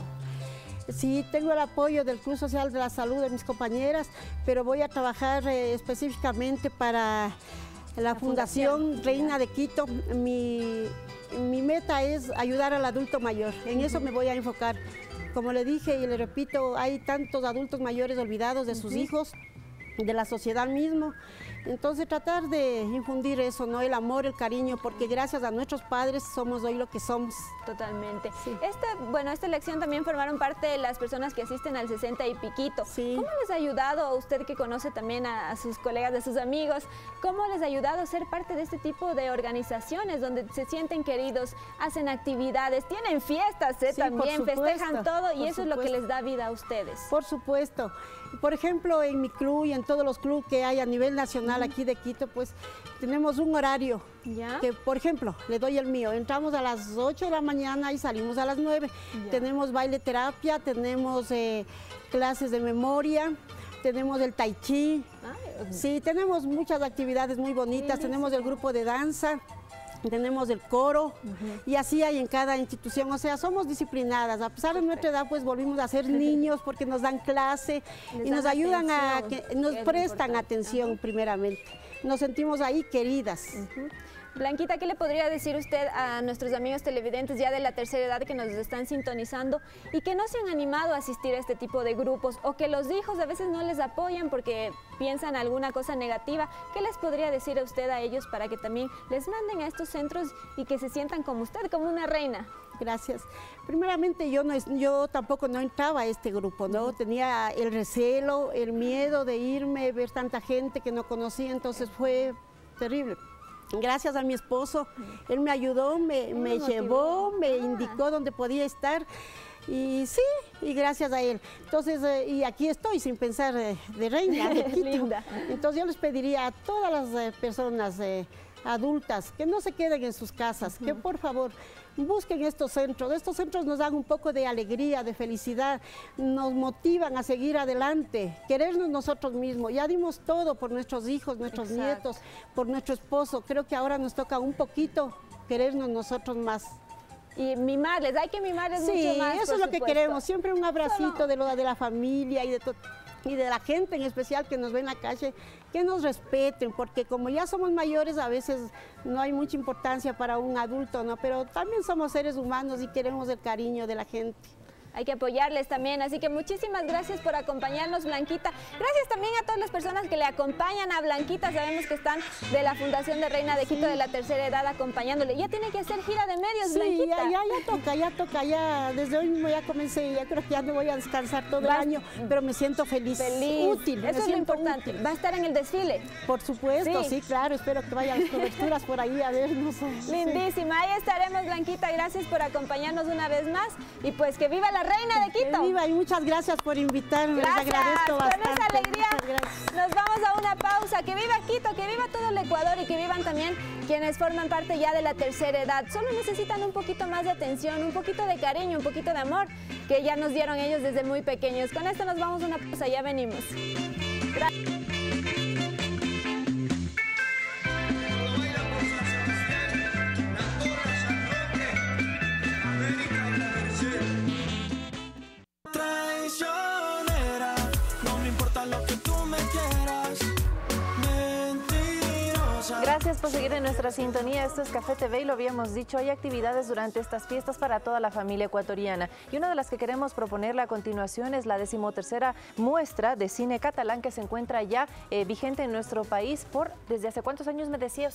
Sí, tengo el apoyo del Club Social de la Salud de mis compañeras, pero voy a trabajar eh, específicamente para la Fundación, Fundación Reina de Quito. Mi, mi meta es ayudar al adulto mayor, en eso me voy a enfocar. Como le dije y le repito, hay tantos adultos mayores olvidados de sus Ujú. hijos, de la sociedad mismo. Entonces tratar de infundir eso, ¿no? El amor, el cariño, porque gracias a nuestros padres somos hoy lo que somos. Totalmente. Sí. Esta, bueno, esta elección también formaron parte de las personas que asisten al sesenta y piquito. Sí. ¿Cómo les ha ayudado, usted que conoce también a, a sus colegas, a sus amigos, cómo les ha ayudado a ser parte de este tipo de organizaciones donde se sienten queridos, hacen actividades, tienen fiestas ¿eh? Sí, por también, supuesto, festejan todo y por eso es lo que supuesto. les da vida a ustedes? Por supuesto. Por ejemplo, en mi club y en todos los clubes que hay a nivel nacional aquí de Quito, pues tenemos un horario. ¿Ya? Que, por ejemplo, le doy el mío. Entramos a las ocho de la mañana y salimos a las nueve. Ya. Tenemos baile terapia, tenemos eh, clases de memoria, tenemos el tai chi. Ay, Sí, tenemos muchas actividades muy bonitas. Tenemos el grupo de danza. Tenemos el coro y así hay en cada institución, o sea, somos disciplinadas, a pesar de nuestra edad pues volvimos a ser niños porque nos dan clase Les y nos dan ayudan a, atención, que nos que es lo prestan importante. atención primeramente, nos sentimos ahí queridas. Ujú. Blanquita, ¿qué le podría decir usted a nuestros amigos televidentes ya de la tercera edad que nos están sintonizando y que no se han animado a asistir a este tipo de grupos o que los hijos a veces no les apoyan porque piensan alguna cosa negativa? ¿Qué les podría decir a usted a ellos para que también les manden a estos centros y que se sientan como usted, como una reina? Gracias. Primeramente yo no es- yo tampoco no entraba a este grupo, ¿no? Tenía el recelo, el miedo de irme, ver tanta gente que no conocía, entonces fue terrible. Gracias a mi esposo, él me ayudó, me, Él me lo motivó. llevó, me Ah. indicó dónde podía estar y sí, y gracias a él. Entonces, eh, y aquí estoy sin pensar eh, de reina, de Quito. Linda. Entonces yo les pediría a todas las eh, personas eh, adultas que no se queden en sus casas, que por favor busquen estos centros. Estos centros nos dan un poco de alegría, de felicidad, nos motivan a seguir adelante, querernos nosotros mismos. Ya dimos todo por nuestros hijos, nuestros Exacto. nietos, por nuestro esposo. Creo que ahora nos toca un poquito querernos nosotros más. Y mimarles, hay que mimarles Sí, mucho más. eso por es lo que supuesto. queremos, siempre un abracito Solo- de, lo, de la familia y de, to- y de la gente en especial que nos ve en la calle, que nos respeten, porque como ya somos mayores a veces no hay mucha importancia para un adulto, ¿no? Pero también somos seres humanos y queremos el cariño de la gente. Hay que apoyarles también, así que muchísimas gracias por acompañarnos, Blanquita. Gracias también a todas las personas que le acompañan a Blanquita. Sabemos que están de la Fundación de Reina de Quito de la tercera edad acompañándole. Ya tiene que hacer gira de medios, Sí, Blanquita. ya, ya, ya toca, ya toca, ya desde hoy mismo ya comencé, ya creo que ya no voy a descansar todo el Vas- año, pero me siento feliz, Feliz. útil, me Eso es lo siento importante. útil. Va a estar en el desfile. Por supuesto, Sí. sí, claro, espero que vayan las coberturas por ahí a vernos. Sí. Lindísima. Ahí estaremos, Blanquita. Gracias por acompañarnos una vez más. Y pues que viva la Reina de Quito. Que viva y muchas gracias por invitarme, Gracias, les agradezco con bastante. esa alegría Muchas gracias. nos vamos a una pausa. Que viva Quito, que viva todo el Ecuador y que vivan también quienes forman parte ya de la tercera edad. Solo necesitan un poquito más de atención, un poquito de cariño, un poquito de amor que ya nos dieron ellos desde muy pequeños. Con esto nos vamos a una pausa, ya venimos. Gracias. Traicionera, no me importa lo que tú me quieras. Mentirosa. Gracias por seguir en nuestra sintonía. Esto es Café T V y lo habíamos dicho, hay actividades durante estas fiestas para toda la familia ecuatoriana. Y una de las que queremos proponerle a continuación es la decimotercera muestra de cine catalán que se encuentra ya eh, vigente en nuestro país por, ¿desde hace cuántos años me decía usted?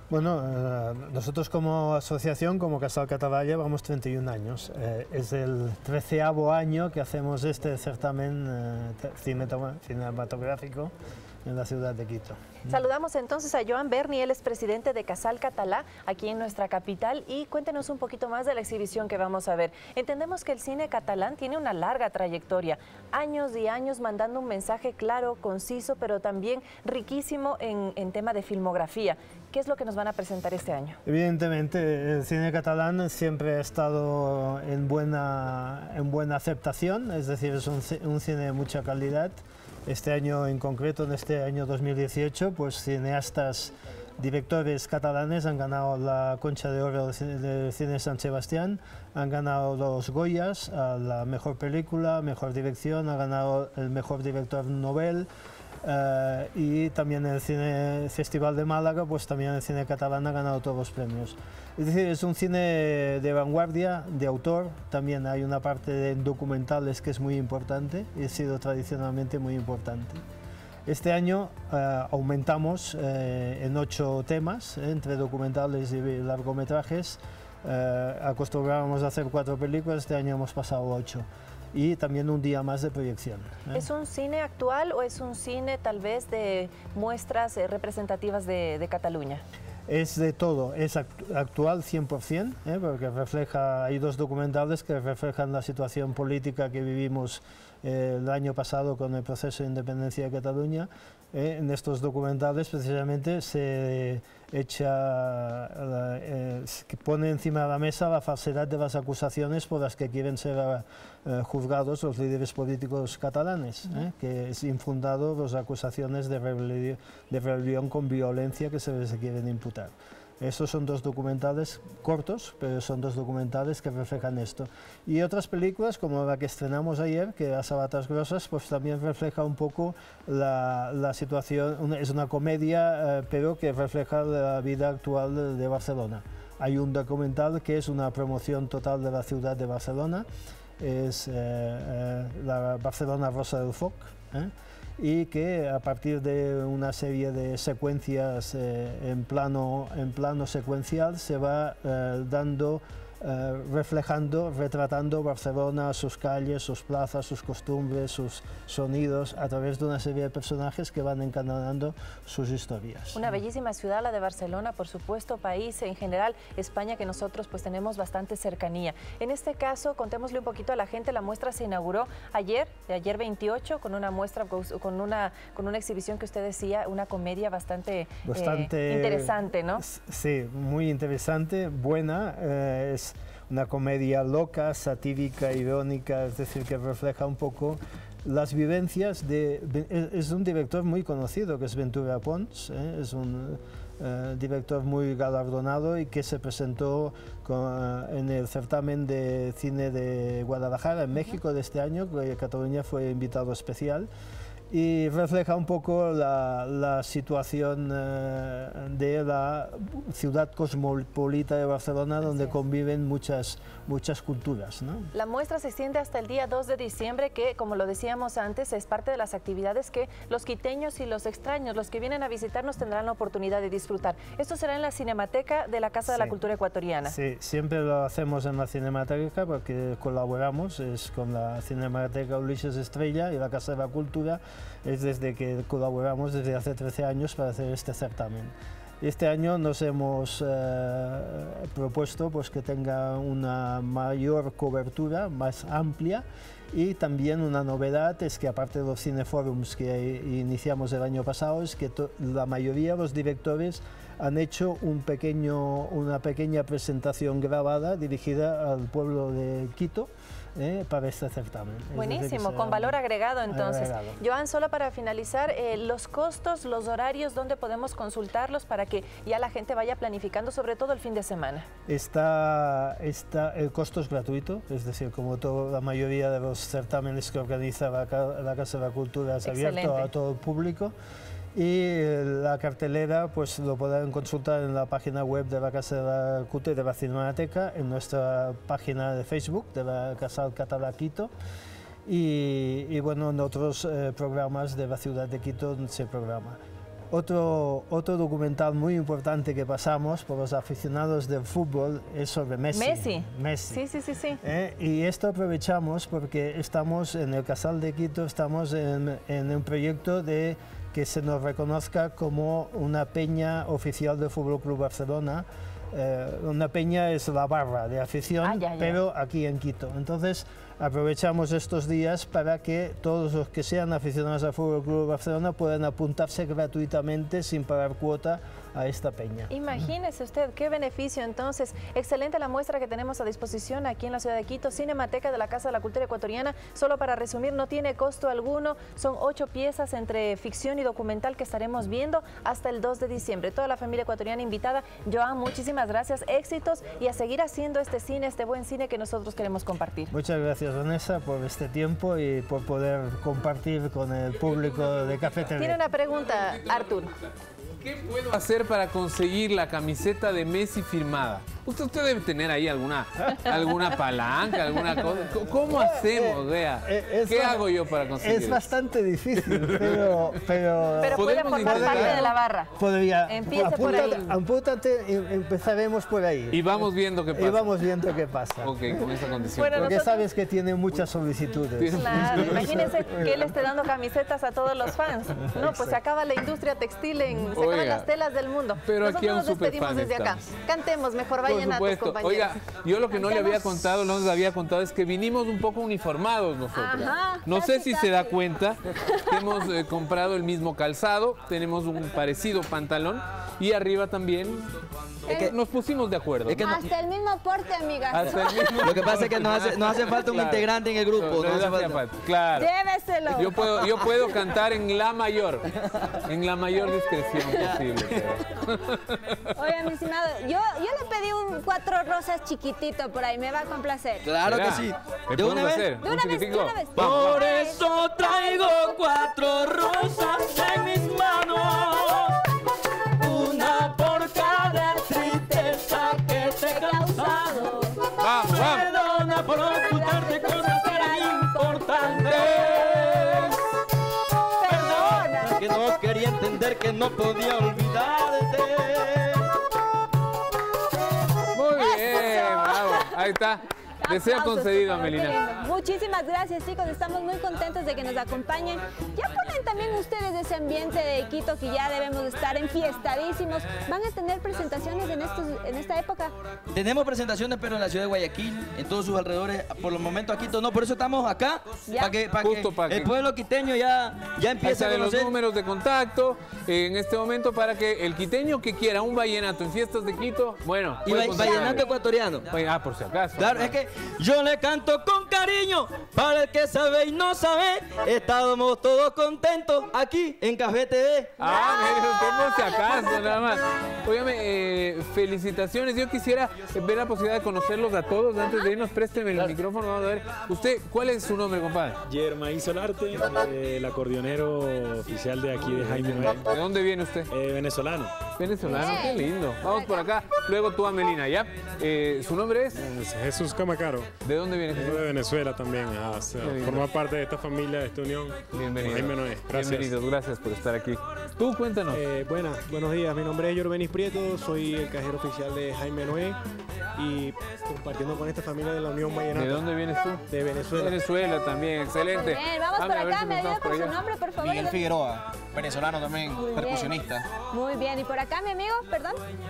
Bueno, eh, nosotros como asociación, como Casal Català, llevamos treinta y un años. Eh, es el treceavo año que hacemos este certamen eh, cinematográfico en la ciudad de Quito. Saludamos entonces a Joan Berni, él es presidente de Casal Català, aquí en nuestra capital, y cuéntenos un poquito más de la exhibición que vamos a ver. Entendemos que el cine catalán tiene una larga trayectoria, años y años mandando un mensaje claro, conciso, pero también riquísimo en, en tema de filmografía. ¿Qué es lo que nos van a presentar este año? Evidentemente, el cine catalán siempre ha estado en buena, en buena aceptación, es decir, es un, un cine de mucha calidad. Este año en concreto, en este año dos mil dieciocho, pues cineastas, directores catalanes han ganado la Concha de Oro del Cine San Sebastián, han ganado los Goyas a la mejor película, mejor dirección, ha ganado el mejor director Nobel. Uh, y también el Cine Festival de Málaga, pues también el cine catalán ha ganado todos los premios. Es decir, es un cine de vanguardia, de autor, también hay una parte de documentales que es muy importante y ha sido tradicionalmente muy importante. Este año uh, aumentamos uh, en ocho temas, eh, entre documentales y largometrajes. Uh, acostumbrábamos a hacer cuatro películas, este año hemos pasado a ocho. Y también un día más de proyección. ¿eh? ¿Es un cine actual o es un cine tal vez de muestras eh, representativas de, de Cataluña? Es de todo, es actual cien por cien, ¿eh? Porque refleja, hay dos documentales que reflejan la situación política que vivimos eh, el año pasado con el proceso de independencia de Cataluña. Eh, en estos documentales precisamente se echa, eh, que pone encima de la mesa la falsedad de las acusaciones por las que quieren ser eh, juzgados los líderes políticos catalanes, eh, que es infundado las acusaciones de rebelión, de rebelión con violencia que se les quieren imputar. Estos son dos documentales cortos, pero son dos documentales que reflejan esto. Y otras películas, como la que estrenamos ayer, que era Sabatas Grosas, pues también refleja un poco la, la situación, una, es una comedia, eh, pero que refleja la vida actual de, de Barcelona. Hay un documental que es una promoción total de la ciudad de Barcelona, es eh, eh, la Barcelona Rosa del Foc, ¿eh? Y que a partir de una serie de secuencias eh, en, plano, en plano secuencial se va eh, dando, eh, reflejando, retratando Barcelona, sus calles, sus plazas, sus costumbres, sus sonidos, a través de una serie de personajes que van encadenando sus historias. Una bellísima ciudad, la de Barcelona, por supuesto, país en general, España, que nosotros pues tenemos bastante cercanía. En este caso, contémosle un poquito a la gente, la muestra se inauguró ayer, de ayer veintiocho, con una muestra, con una, con una exhibición que usted decía, una comedia bastante, bastante eh, interesante, ¿no? Sí, muy interesante, buena, eh, es una comedia loca, satírica, irónica, es decir, que refleja un poco las vivencias de... Es un director muy conocido, que es Ventura Pons, ¿eh? Es un eh, director muy galardonado y que se presentó con, en el certamen de cine de Guadalajara, en México, de este año, que Cataluña fue invitado especial. Y refleja un poco la, la situación eh, de la ciudad cosmopolita de Barcelona, donde conviven muchas, muchas culturas, ¿no? La muestra se extiende hasta el día dos de diciembre, que, como lo decíamos antes, es parte de las actividades que los quiteños y los extraños, los que vienen a visitarnos, tendrán la oportunidad de disfrutar. Esto será en la Cinemateca de la Casa sí. de la Cultura Ecuatoriana. Sí, siempre lo hacemos en la Cinemateca porque colaboramos, es con la Cinemateca Ulises Estrella y la Casa de la Cultura. Es desde que colaboramos desde hace trece años para hacer este certamen. Este año nos hemos eh, propuesto pues, que tenga una mayor cobertura, más amplia, y también una novedad es que, aparte de los cineforums que iniciamos el año pasado, es que la mayoría de los directores han hecho un pequeño, una pequeña presentación grabada dirigida al pueblo de Quito, Eh, para este certamen. Buenísimo, con valor agregado entonces. Agregado. Joan, solo para finalizar, eh, los costos, los horarios, ¿dónde podemos consultarlos para que ya la gente vaya planificando, sobre todo el fin de semana? Está, está, el costo es gratuito, es decir, como todo, la mayoría de los certámenes que organiza la, la Casa de la Cultura es Excelente. abierto a todo el público. Y la cartelera pues lo podrán consultar en la página web de la Casa de la Cultura y de la Cinemateca, en nuestra página de Facebook de la Casal Català Quito y, y bueno, en otros eh, programas de la ciudad de Quito se programa. Otro, otro documental muy importante que pasamos por los aficionados del fútbol es sobre Messi. Messi. Messi. Sí, sí, sí, sí. Eh, y esto aprovechamos porque estamos en el Casal de Quito, estamos en, en un proyecto de que se nos reconozca como una peña oficial del Fútbol Club Barcelona. Eh, una peña es la barra de afición, Ah, ya, ya. pero aquí en Quito. Entonces aprovechamos estos días para que todos los que sean aficionados al Fútbol Club Barcelona puedan apuntarse gratuitamente sin pagar cuota a esta peña. Imagínese usted, qué beneficio. Entonces, excelente la muestra que tenemos a disposición aquí en la ciudad de Quito, Cinemateca de la Casa de la Cultura Ecuatoriana. Solo para resumir, no tiene costo alguno, son ocho piezas entre ficción y documental que estaremos viendo hasta el dos de diciembre. Toda la familia ecuatoriana invitada. Joan, muchísimas gracias, éxitos y a seguir haciendo este cine, este buen cine que nosotros queremos compartir. Muchas gracias, Vanessa, por este tiempo y por poder compartir con el público de Café T V. Tiene una pregunta, Artur. ¿Qué puedo hacer para conseguir la camiseta de Messi firmada? Usted, usted debe tener ahí alguna, alguna palanca, alguna cosa. ¿Cómo hacemos? Vea, Es ¿qué ba- hago yo para conseguir Es eso? bastante difícil, pero... Pero, Pero puede Podemos formar parte intentar. de la barra. Podría, Empiece por ahí. apúntate- apúntate y empezaremos por ahí. Y vamos viendo qué pasa. Y vamos viendo qué pasa. Ok, con esa condición. Bueno, Porque nosotros- sabes que tiene muchas solicitudes. Claro, imagínense que él esté dando camisetas a todos los fans. No, pues se acaba la industria textil, en, se acaban Oiga, las telas del mundo. pero aquí Nosotros a un nos despedimos superfan desde acá. estamos. Cantemos mejor, Por vayan a tus supuesto. compañeros. Oiga, yo lo que no le había Cantemos. contado, no les había contado, es que vinimos un poco uniformados nosotros. Ajá, no sé casi, si se da casi. cuenta que hemos eh, comprado el mismo calzado, tenemos un parecido pantalón y arriba también Es que- nos pusimos de acuerdo. es que no- Hasta el mismo porte, amigas. Hasta el mismo- Lo que pasa es que nos hace, nos hace falta un Claro. integrante en el grupo. No, no nos hace hacía falta. falta, Claro. Lléveselo. Yo puedo, yo puedo cantar en la mayor, en la mayor discreción posible. pero- Oye, mi estimado, yo, yo le pedí un cuatro rosas chiquitito por ahí, me va a complacer. Claro que Mira, sí. ¿le ¿De una podemos vez? hacer? De ¿Un una vez, de chiquitico? una vez. Vamos. Por eso traigo cuatro rosas en mis manos, una por cada tristeza que te he causado. Vamos, vamos. Perdona por ocultarte cosas que eran importantes. Perdona que no quería entender que no podía olvidarte. Muy bien, bravo. Ahí está. Deseo Aplausos, concedido, por favor, qué Amelina. lindo. Muchísimas gracias, chicos. Estamos muy contentos de que nos acompañen. Ya ponen también ustedes ese ambiente de Quito que ya debemos estar enfiestadísimos. ¿Van a tener presentaciones en, estos, en esta época? Tenemos presentaciones, pero en la ciudad de Guayaquil, en todos sus alrededores. Por el momento aquí no, por eso estamos acá, Ya. para que, para Justo que para que- el pueblo quiteño ya, ya Ahí empiece a salen los conocer. números de contacto eh, en este momento para que el quiteño que quiera un vallenato en fiestas de Quito, bueno, Y puede va- contactarme. vallenato ecuatoriano. Oye, Ah, por si acaso. Claro, es que yo le canto con cariño, para el que sabe y no sabe, estábamos todos contentos aquí en Café T V. Ah, mire, usted por si acaso, nada más. Óigame, eh, felicitaciones. Yo quisiera ver la posibilidad de conocerlos a todos. Antes de irnos, présteme el micrófono. Vamos a ver. ¿Usted, cuál es su nombre, compadre? Yermaí Solarte, eh, el acordeonero oficial de aquí de Jaime Noel. ¿De dónde viene usted? Eh, venezolano. Venezolano, qué lindo. Vamos por acá. Luego tú, Amelina, ¿ya? Eh, ¿Su nombre es? Jesús Camacaro. ¿De dónde viene Vengo Jesús? de Venezuela también. Ah, o sea, Qué lindo. forma parte de esta familia, de esta unión. Bienvenido. Jaime Noel. Gracias. Bienvenidos, gracias por estar aquí. Tú, cuéntanos. Eh, buenas, buenos días. Mi nombre es Yorbenis Prieto, soy el cajero oficial de Jaime Noé y compartiendo con esta familia de la Unión Vallenata. ¿De dónde vienes tú? De Venezuela. Venezuela también, excelente. Muy bien, vamos Dame, por a ver acá, si me nos ayuda vamos por con su allá. nombre, por favor. Miguel Figueroa, venezolano también, Muy bien. percusionista. Muy bien, y por acá, mi amigo, perdón,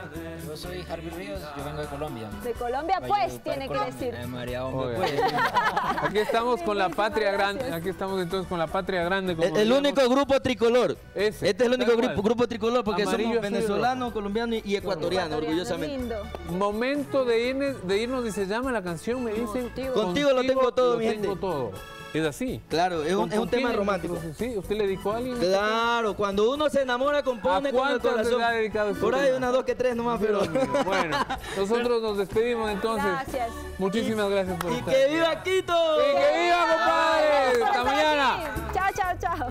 Yo soy Harvey Ríos, yo vengo de Colombia. de Colombia, pues, tiene que decir. María Oye. Aquí estamos con la patria grande. Aquí estamos entonces con la patria grande. como El, el digamos. único grupo tricolor. Ese, Este es el único tal grupo, cual. grupo tricolor porque Amarillo, somos azul y venezolanos, colombianos y ecuatorianos, orgullosamente. Lindo. Momento de, irne- de irnos y se llama la canción, me dicen. Contigo lo tengo todo, lo mi tengo gente. todo. Es así. Claro, es un, es un tema romántico. Sí, ¿usted le dedicó a alguien? Claro, cuando uno se enamora, compone ¿A con el cuántas corazón. le ha dedicado este Por ahí tema? unas dos que tres nomás, pero... Dios mío. Bueno, nosotros nos despedimos entonces. Gracias. Muchísimas gracias por ¡Y estar. que viva Quito! ¡Y que viva, compadre! Por ¡Hasta estar mañana! aquí. Chao, chao, chao.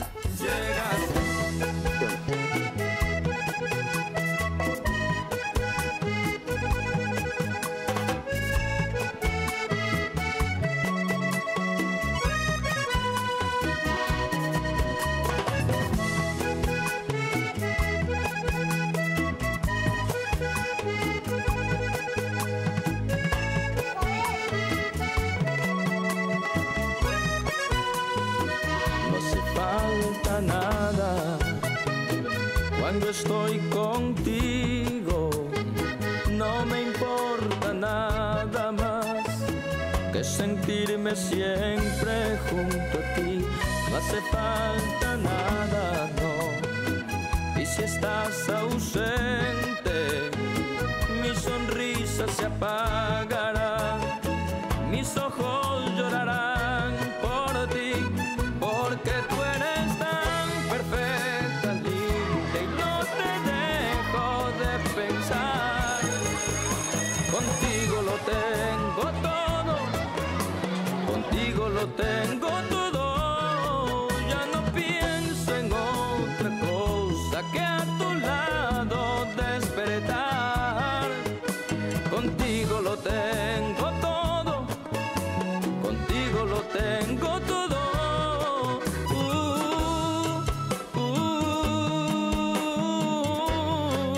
Cuando estoy contigo, no me importa nada más que sentirme siempre junto a ti. No hace falta nada, no. Y si estás ausente, mi sonrisa se apagará, mis ojos llorarán por ti, porque tú eres tan perfecta, linda, y no te dejo de pensar. Contigo lo tengo todo, contigo lo tengo todo, ya no pienso en otra cosa que a tu lado despertar. Contigo lo tengo todo, contigo lo tengo todo. Uh, uh.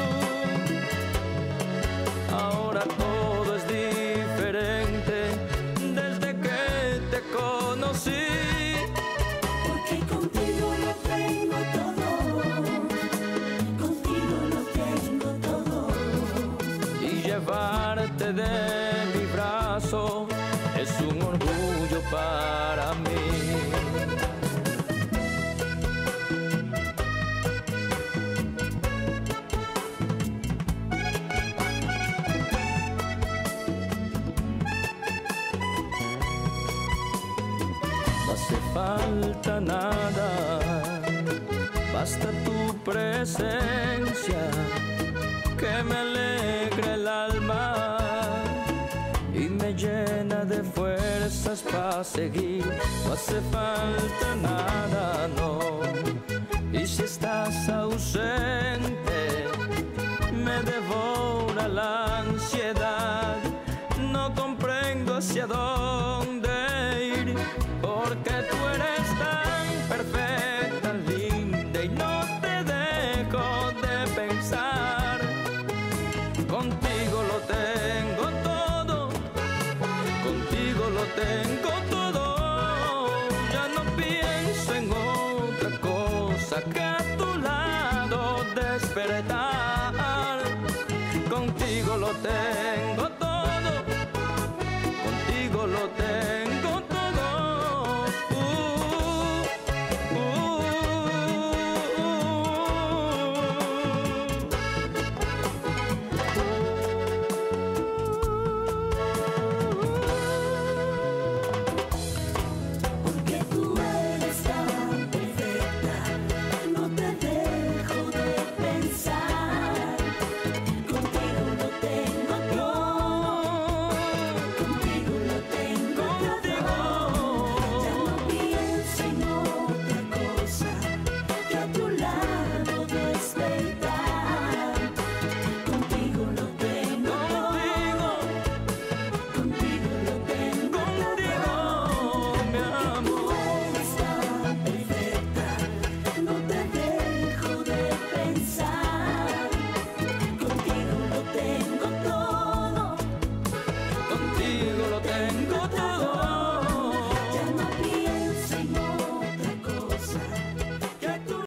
Ahora todo es diferente desde que te conocí. Porque contigo lo tengo todo, contigo lo tengo todo. Y llevarte de mi brazo es un orgullo para mí. No hace falta nada, basta tu presencia que me alegra el alma y me llena de fuerzas para seguir. No hace falta nada, no. Y si estás ausente, me devora la ansiedad. No comprendo hacia dónde ir, porque tú eres tan perfecta, linda, y no te dejo de pensar. Contigo lo tengo todo, contigo lo tengo